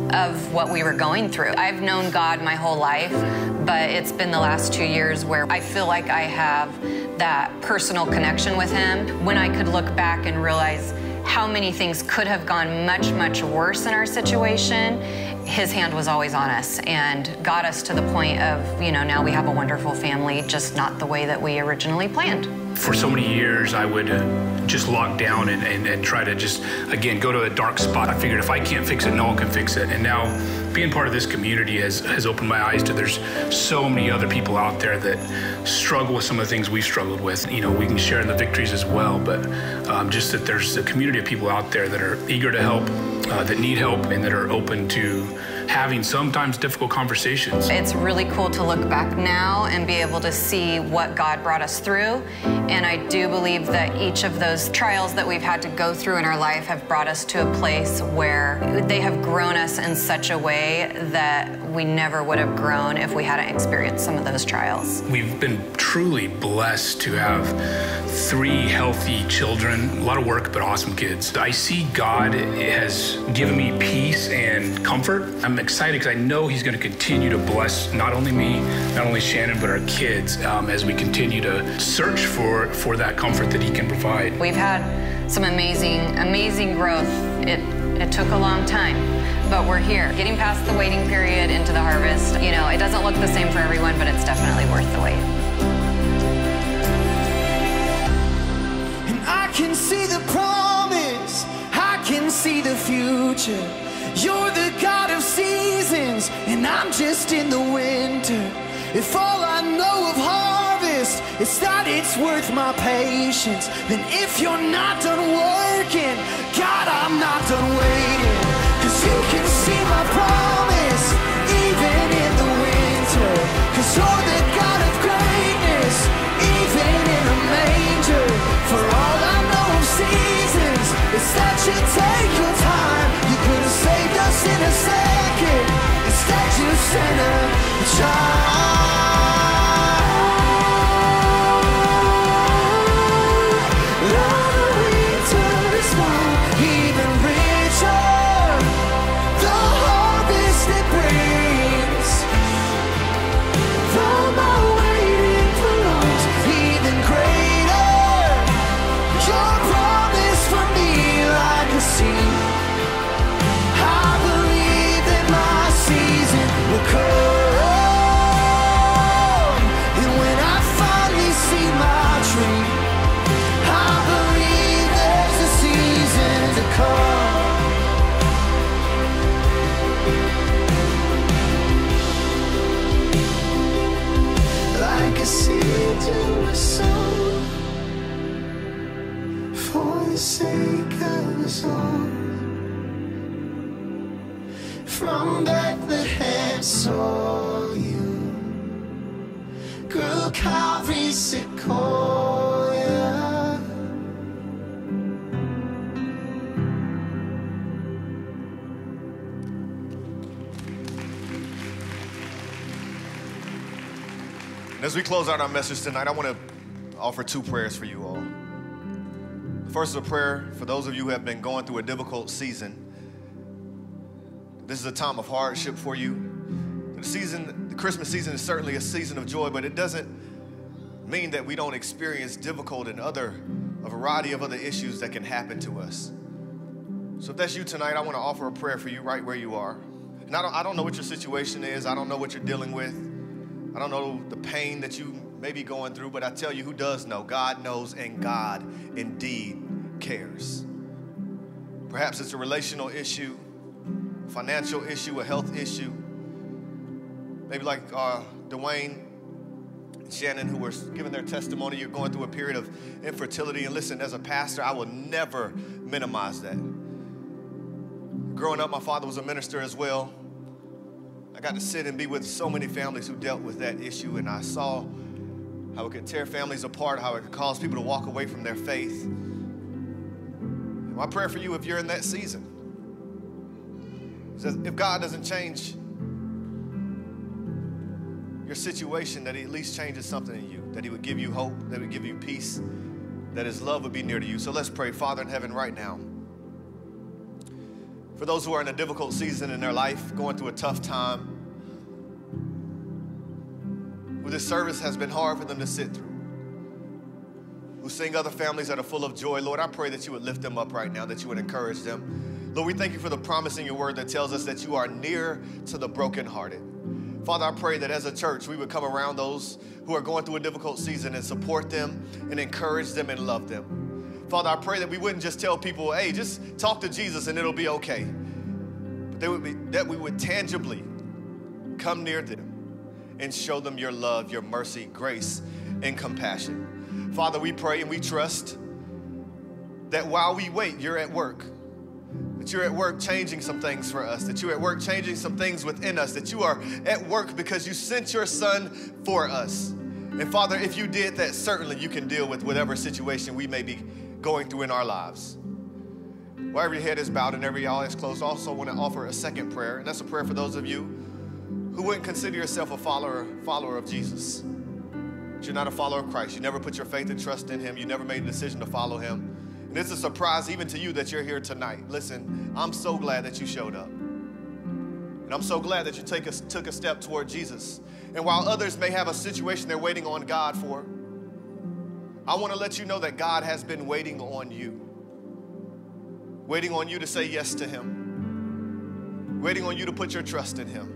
of what we were going through. I've known God my whole life, but it's been the last two years where I feel like I have that personal connection with Him. When I could look back and realize how many things could have gone much, much worse in our situation, His hand was always on us and got us to the point of, you know, now we have a wonderful family, just not the way that we originally planned. For so many years, I would uh, just lock down and, and, and try to just, again, go to a dark spot. I figured if I can't fix it, no one can fix it. And now being part of this community has, has opened my eyes to there's so many other people out there that struggle with some of the things we've struggled with. You know, we can share in the victories as well, but um, just that there's a community of people out there that are eager to help, uh, that need help, and that are open to having sometimes difficult conversations. It's really cool to look back now and be able to see what God brought us through. And I do believe that each of those trials that we've had to go through in our life have brought us to a place where they have grown us in such a way that we never would have grown if we hadn't experienced some of those trials. We've been truly blessed to have three healthy children, a lot of work, but awesome kids. I see God has given me peace and comfort. I'm excited because I know He's going to continue to bless not only me, not only Shannon, but our kids um, as we continue to search for, for that comfort that He can provide. We've had some amazing, amazing growth. It, it took a long time, but we're here. Getting past the waiting period into the harvest, you know, it doesn't look the same for everyone, but it's definitely worth the wait. And I can see the promise, I can see the future. You're the God of seasons, and I'm just in the winter. If all I know of harvest is that it's worth my patience, then if you're not done working, God, I'm not done waiting. Cause you can see my promise, even in the winter. Cause you're the God of greatness, even in a manger. For all I know of seasons, it's that you take your time. You could have saved us sinner child. Love the winter is small, even richer the harvest it brings. Though my waiting prolongs, even greater your promise for me like a seed. I believe that my season will come, and when I finally see my tree, I believe there's a season to come. Like a seed to a soul, for the sake of us all. From Bethlehem saw you, grew Calvary sequoia. And as we close out our message tonight, I want to offer two prayers for you all. The first is a prayer for those of you who have been going through a difficult season. This is a time of hardship for you. The season, the Christmas season is certainly a season of joy, but it doesn't mean that we don't experience difficult and other, a variety of other issues that can happen to us. So if that's you tonight, I want to offer a prayer for you right where you are. And I don't, I don't know what your situation is. I don't know what you're dealing with. I don't know the pain that you may be going through, but I tell you who does know. God knows, and God indeed cares. Perhaps it's a relational issue, financial issue, a health issue. Maybe like uh, Dwayne and Shannon, who were giving their testimony, you're going through a period of infertility. And listen, as a pastor, I will never minimize that. Growing up, my father was a minister as well. I got to sit and be with so many families who dealt with that issue, and I saw how it could tear families apart, how it could cause people to walk away from their faith. And my prayer for you, if you're in that season, is that if God doesn't change your situation, that he at least changes something in you, that he would give you hope, that he would give you peace, that his love would be near to you. So let's pray. Father in heaven, right now, for those who are in a difficult season in their life, going through a tough time, who this service has been hard for them to sit through, who sing other families that are full of joy, Lord, I pray that you would lift them up right now, that you would encourage them. Lord, we thank you for the promise in your word that tells us that you are near to the brokenhearted. Father, I pray that as a church, we would come around those who are going through a difficult season and support them and encourage them and love them. Father, I pray that we wouldn't just tell people, hey, just talk to Jesus and it'll be okay. But they would be, that we would tangibly come near them and show them your love, your mercy, grace, and compassion. Father, we pray and we trust that while we wait, you're at work. That you're at work changing some things for us, that you're at work changing some things within us, that you are at work because you sent your son for us. And Father, if you did that, certainly you can deal with whatever situation we may be going through in our lives. While every head is bowed and every eye is closed, I also want to offer a second prayer, and that's a prayer for those of you who wouldn't consider yourself a follower, follower of Jesus. But you're not a follower of Christ. You never put your faith and trust in him. You never made a decision to follow him. And it's a surprise even to you that you're here tonight. Listen, I'm so glad that you showed up. And I'm so glad that you take a, took a step toward Jesus. And while others may have a situation they're waiting on God for, I want to let you know that God has been waiting on you. Waiting on you to say yes to him. Waiting on you to put your trust in him.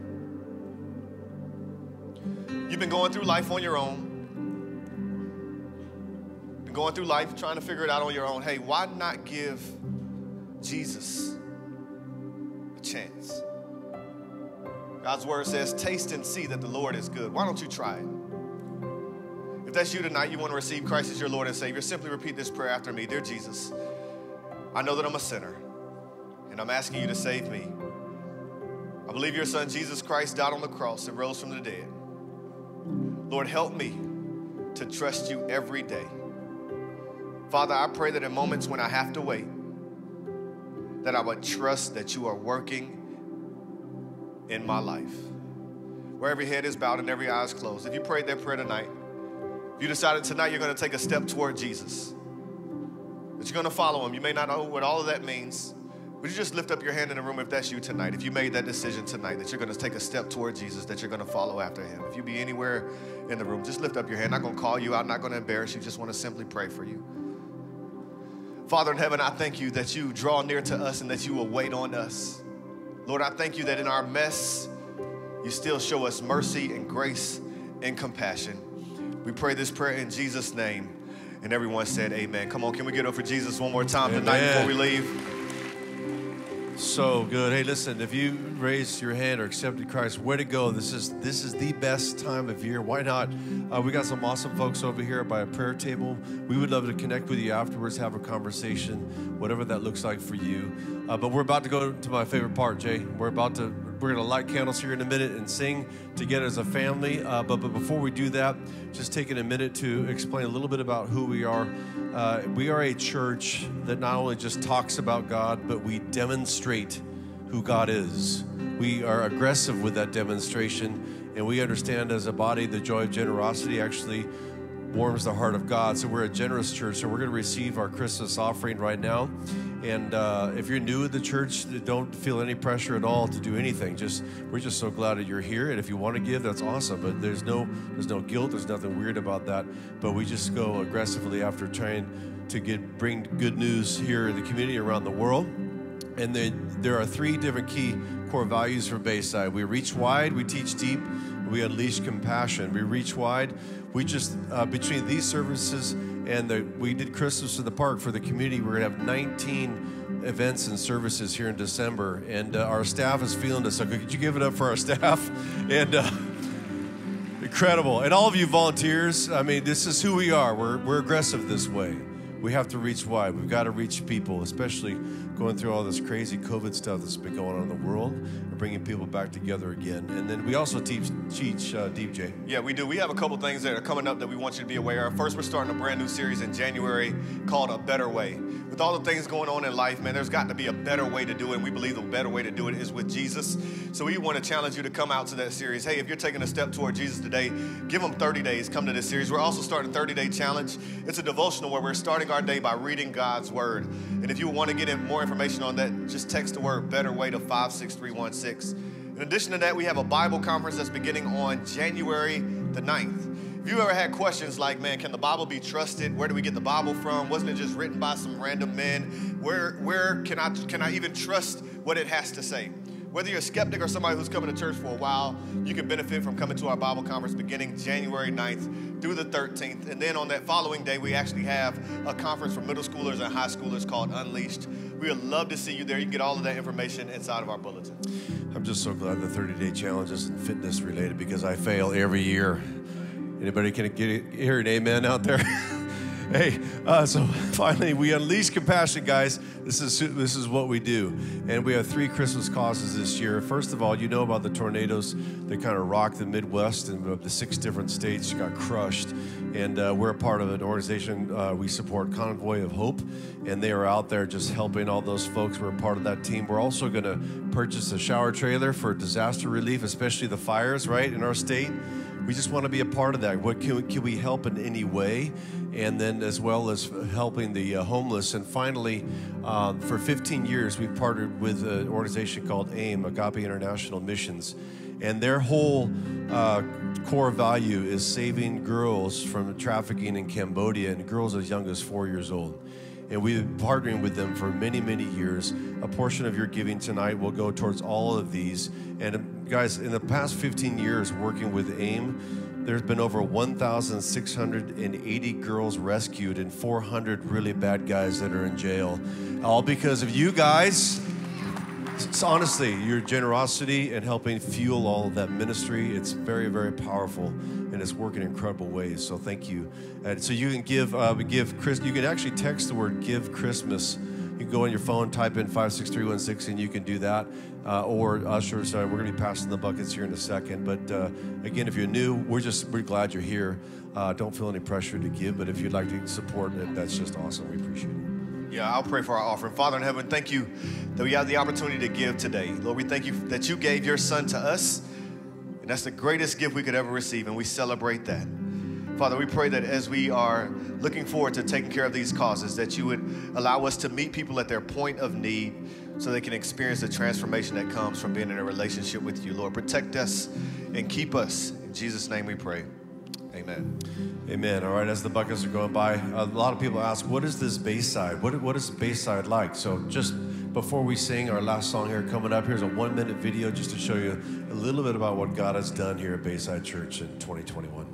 You've been going through life on your own. Been going through life trying to figure it out on your own. Hey, why not give Jesus a chance? God's word says, taste and see that the Lord is good. Why don't you try it? If that's you tonight, you want to receive Christ as your Lord and Savior, simply repeat this prayer after me. Dear Jesus, I know that I'm a sinner, and I'm asking you to save me. I believe your son, Jesus Christ, died on the cross and rose from the dead. Lord, help me to trust you every day. Father, I pray that in moments when I have to wait, that I would trust that you are working in my life. where every head is bowed and every eye is closed. If you prayed that prayer tonight, if you decided tonight you're going to take a step toward Jesus, that you're going to follow him, you may not know what all of that means. Would you just lift up your hand in the room if that's you tonight? If you made that decision tonight, that you're going to take a step toward Jesus, that you're going to follow after him. If you be anywhere in the room, just lift up your hand. I'm not going to call you out, I'm not going to embarrass you, just want to simply pray for you. Father in heaven, I thank you that you draw near to us and that you will wait on us. Lord, I thank you that in our mess, you still show us mercy and grace and compassion. We pray this prayer in Jesus' name. And everyone said amen. Come on, can we get up for Jesus one more time tonight before we leave? So good. Hey, listen, if you raised your hand or accepted Christ, way to go. This is this is the best time of year. Why not? Uh, we got some awesome folks over here by a prayer table. We would love to connect with you afterwards, have a conversation, whatever that looks like for you. Uh, but we're about to go to my favorite part, Jay. We're about to, we're going to light candles here in a minute and sing together as a family. Uh, but, but before we do that, just taking a minute to explain a little bit about who we are. Uh, we are a church that not only just talks about God, but we demonstrate who God is. We are aggressive with that demonstration, and we understand as a body the joy of generosity actually warms the heart of God. So we're a generous church, so we're going to receive our Christmas offering right now. And uh, if you're new to the church, don't feel any pressure at all to do anything. Just we're just so glad that you're here. And if you want to give, that's awesome. But there's no there's no guilt. There's nothing weird about that. But we just go aggressively after trying to get bring good news here in the community around the world. And then there are three different key core values for Bayside. We reach wide, we teach deep, we unleash compassion. We reach wide. We just uh, between these services and the we did Christmas in the Park for the community. We're gonna have nineteen events and services here in December, and uh, our staff is feeling this. So could you give it up for our staff? And uh, incredible, and all of you volunteers. I mean, this is who we are. We're we're aggressive this way. We have to reach wide. We've got to reach people, especially going through all this crazy COVID stuff that's been going on in the world, and bringing people back together again. And then we also teach, teach uh, D J. Yeah, we do. We have a couple things that are coming up that we want you to be aware of. First, we're starting a brand new series in January called A Better Way. With all the things going on in life, man, there's got to be a better way to do it, and we believe the better way to do it is with Jesus. So we want to challenge you to come out to that series. Hey, if you're taking a step toward Jesus today, give them thirty days. Come to this series. We're also starting a thirty-day challenge. It's a devotional where we're starting our day by reading God's Word. And if you want to get in more information on that, just text the word Better Way to five six three one six. In addition to that, we have a Bible conference that's beginning on January the ninth. If you ever had questions like, man, can the Bible be trusted? Where do we get the Bible from? Wasn't it just written by some random men? Where where can I can I even trust what it has to say? Whether you're a skeptic or somebody who's coming to church for a while, you can benefit from coming to our Bible conference beginning January ninth through the thirteenth. And then on that following day, we actually have a conference for middle schoolers and high schoolers called Unleashed. We would love to see you there. You can get all of that information inside of our bulletin. I'm just so glad the thirty-day challenge isn't fitness related, because I fail every year. Anybody can get hear an amen out there? Hey, uh, so finally, we unleash compassion, guys. This is this is what we do. And we have three Christmas causes this year. First of all, you know about the tornadoes that kind of rocked the Midwest, and the six different states got crushed. And uh, we're a part of an organization. Uh, we support Convoy of Hope, and they are out there just helping all those folks. We're a part of that team. We're also going to purchase a shower trailer for disaster relief, especially the fires, right, in our state. We just want to be a part of that. What can we, can we help in any way? And then as well as helping the uh, homeless. And finally, uh, for fifteen years, we've partnered with an organization called AIM, Agape International Missions. And their whole uh, core value is saving girls from trafficking in Cambodia, and girls as young as four years old. And we've been partnering with them for many, many years. A portion of your giving tonight will go towards all of these. And guys, in the past fifteen years working with AIM, there's been over one thousand six hundred eighty girls rescued and four hundred really bad guys that are in jail. All because of you guys. It's honestly, your generosity and helping fuel all of that ministry, it's very, very powerful, and it's working in incredible ways. So thank you. And so you can give, uh, give Chris. You can actually text the word "Give Christmas." You can go on your phone, type in five six three one six, and you can do that. Uh, or ushers, uh, we're going to be passing the buckets here in a second. But uh, again, if you're new, we're just we're glad you're here. Uh, don't feel any pressure to give, but if you'd like to support it, that's just awesome. We appreciate it. Yeah, I'll pray for our offering. Father in heaven, thank you that we have the opportunity to give today. Lord, we thank you that you gave your son to us. And that's the greatest gift we could ever receive, and we celebrate that. Father, we pray that as we are looking forward to taking care of these causes, that you would allow us to meet people at their point of need so they can experience the transformation that comes from being in a relationship with you. Lord, protect us and keep us. In Jesus' name we pray. Amen. Amen. All right, as the buckets are going by, a lot of people ask, what is this Bayside? What, what is Bayside like? So just before we sing our last song here coming up, here's a one-minute video just to show you a little bit about what God has done here at Bayside Church in twenty twenty-one.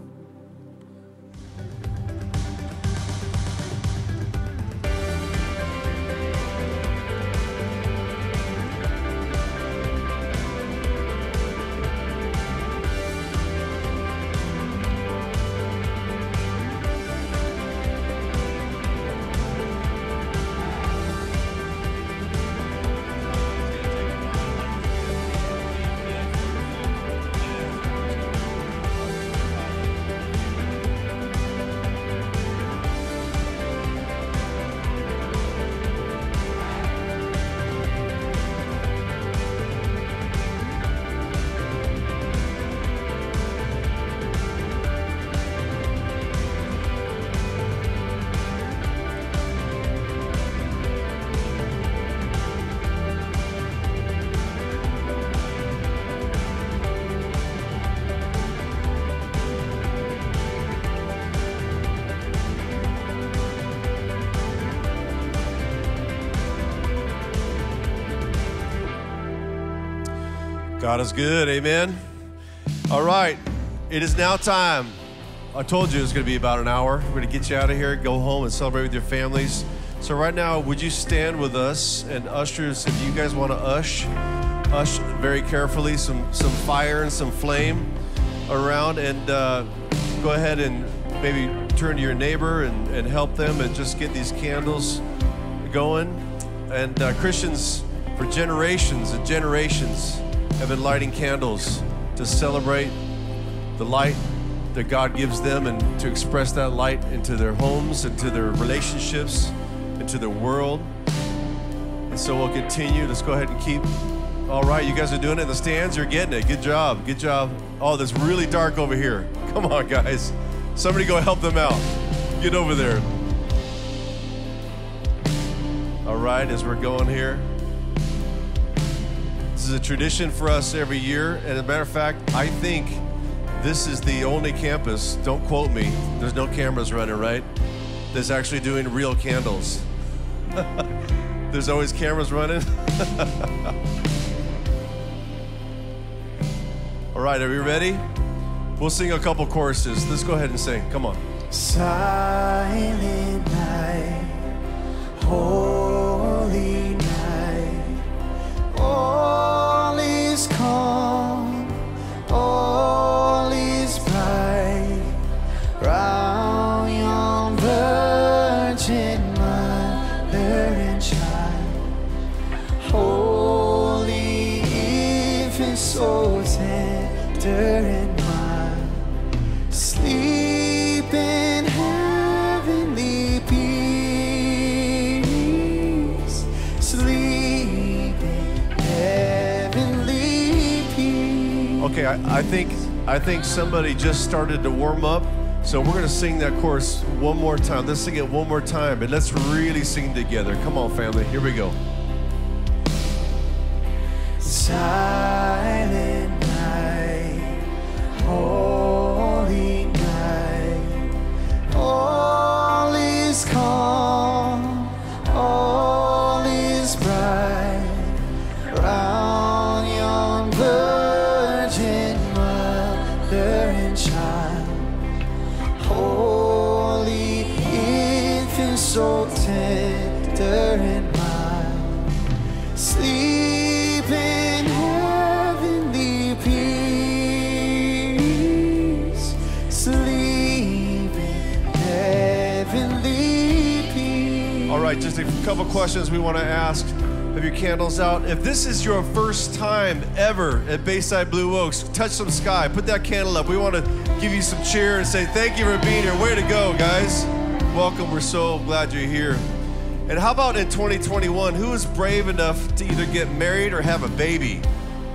God is good, amen. All right, it is now time. I told you it was going to be about an hour. We're going to get you out of here, go home and celebrate with your families. So right now, would you stand with us, and ushers, if you guys want to ush, ush very carefully, some, some fire and some flame around, and uh, go ahead and maybe turn to your neighbor and, and help them and just get these candles going. And uh, Christians for generations and generations have been lighting candles to celebrate the light that God gives them and to express that light into their homes, into their relationships, into their world. And so we'll continue. Let's go ahead and keep. All right, you guys are doing it in the stands. You're getting it. Good job. Good job. Oh, it's really dark over here. Come on, guys. Somebody go help them out. Get over there. All right, as we're going here. This is a tradition for us every year. And as a matter of fact, I think this is the only campus, don't quote me, there's no cameras running, right? That's actually doing real candles. There's always cameras running. All right, are we ready? We'll sing a couple choruses. Let's go ahead and sing. Come on. Silent night, holy night, all is calm, all is bright, round yon virgin mother and child, holy infant, so tender and mild, sleep in heavenly peace, sleep in heavenly peace. Okay, I, I think I think somebody just started to warm up, so we're gonna sing that chorus one more time. Let's sing it one more time, but let's really sing together. Come on, family, here we go. Silent night, holy night, all is calm, all is bright, round yon virgin mother and child, holy infant, so tender and mild, sleep in heavenly peace, sleep in heavenly peace. All right, just a couple questions we want to ask. Have your candles out. If this is your first time ever at Bayside Blue Oaks, touch some sky, put that candle up. We want to give you some cheer and say thank you for being here. Way to go, guys. Welcome, we're so glad you're here. And how about in twenty twenty-one, who is brave enough to either get married or have a baby?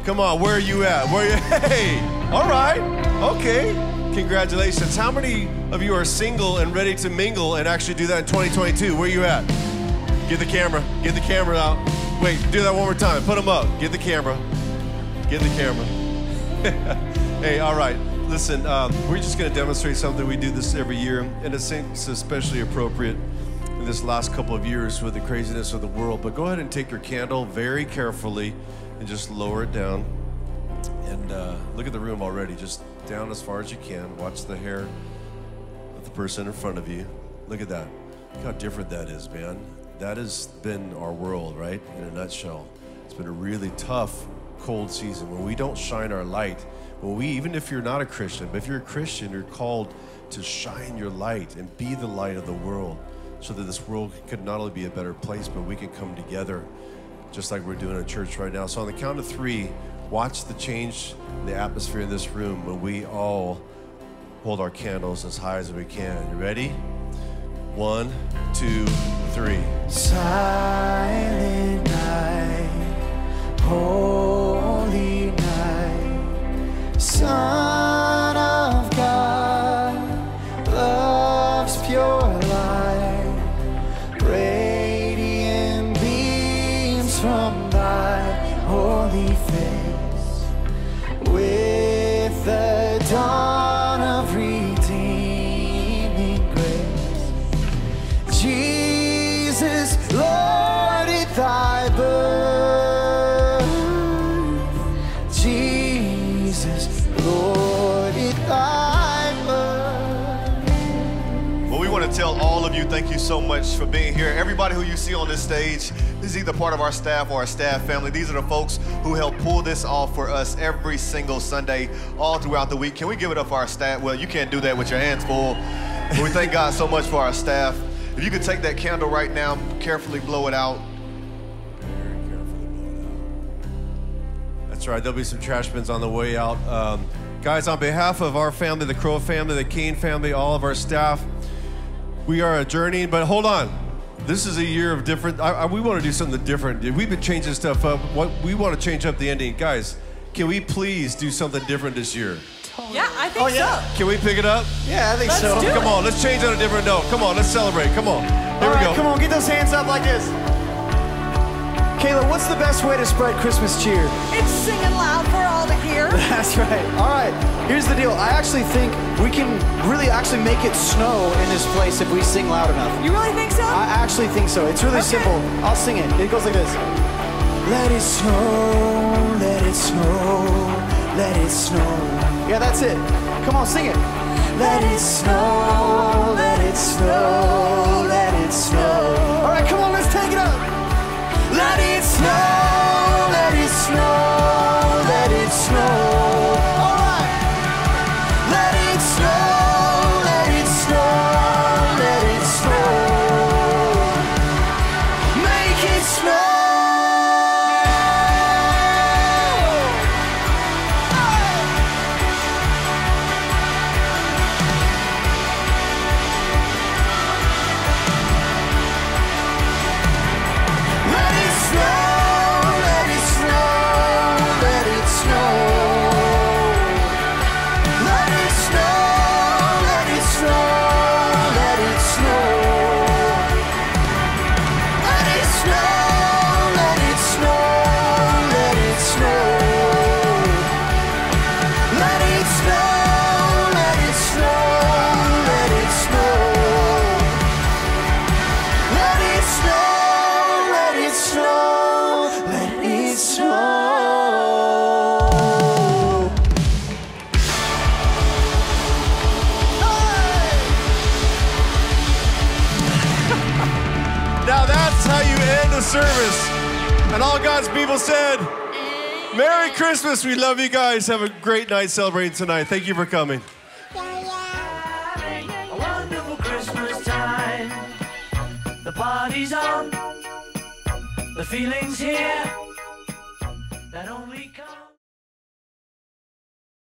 Come on, where are you at? Where are you? Hey, all right, okay. Congratulations. How many of you are single and ready to mingle and actually do that in twenty twenty-two? Where are you at? Get the camera. Get the camera out. Wait, do that one more time. Put them up. Get the camera. Get the camera. Hey, all right. Listen, um, we're just going to demonstrate something. We do this every year, and it's especially appropriate in this last couple of years with the craziness of the world. But go ahead and take your candle very carefully and just lower it down. And uh, look at the room already. Just down as far as you can. Watch the hair of the person in front of you. Look at that. Look how different that is, man. That has been our world, right? In a nutshell. It's been a really tough, cold season when we don't shine our light. When we, even if you're not a Christian, but if you're a Christian, you're called to shine your light and be the light of the world so that this world could not only be a better place, but we can come together just like we're doing in church right now. So on the count of three, watch the change in the atmosphere in this room when we all hold our candles as high as we can. You ready? One, two, three. Silent night, holy night, Son of God, love's pure light, radiant beams from thy holy face, with the dawn of redeeming grace. Jesus, Lord, at thy birth. Jesus, Lord, at thy birth. Well, we want to tell all of you, thank you so much for being here. Everybody who you see on this stage is either part of our staff or our staff family. These are the folks who help pull this off for us every single Sunday, all throughout the week. Can we give it up for our staff? Well, you can't do that with your hands full. But we thank God so much for our staff. If you could take that candle right now, carefully blow it out. Very carefully blow it out. That's right, there'll be some trash bins on the way out. Um, guys, on behalf of our family, the Crow family, the Kane family, all of our staff, we are adjourning, but hold on. This is a year of different, I, I, we want to do something different. We've been changing stuff up. What we want to change up the ending. Guys, can we please do something different this year? Yeah, I think Oh, yeah. so. Can we pick it up? Yeah, I think Let's so. do it. Come on, let's change on a different note. Come on, let's celebrate. Come on. Here All we right, go. come on, get those hands up like this. Kayla, what's the best way to spread Christmas cheer? It's singing loud for all to hear. That's right. All right, here's the deal. I actually think we can really actually make it snow in this place if we sing loud enough. You really think so? I actually think so. It's really Okay. simple. I'll sing it. It goes like this. Let it snow, let it snow, let it snow. Yeah, that's it. Come on, sing it. Let it snow, let it snow, let it snow. All right, come on, let's take it up. Let it snow, let it snow, let it snow. All right. Let it snow, let it snow, let it snow. Make it snow. Let it snow, let it snow, let it snow. Let it snow, let it snow, let it snow. Let it snow, let it snow, let it snow. Let it snow, let it snow, let it snow. Let it snow, let it snow, let it snow. Now that's how you end the service. And all God's people said, Merry Christmas. We love you guys. Have a great night celebrating tonight. Thank you for coming. A wonderful Christmas time. The party's on. The feeling's here.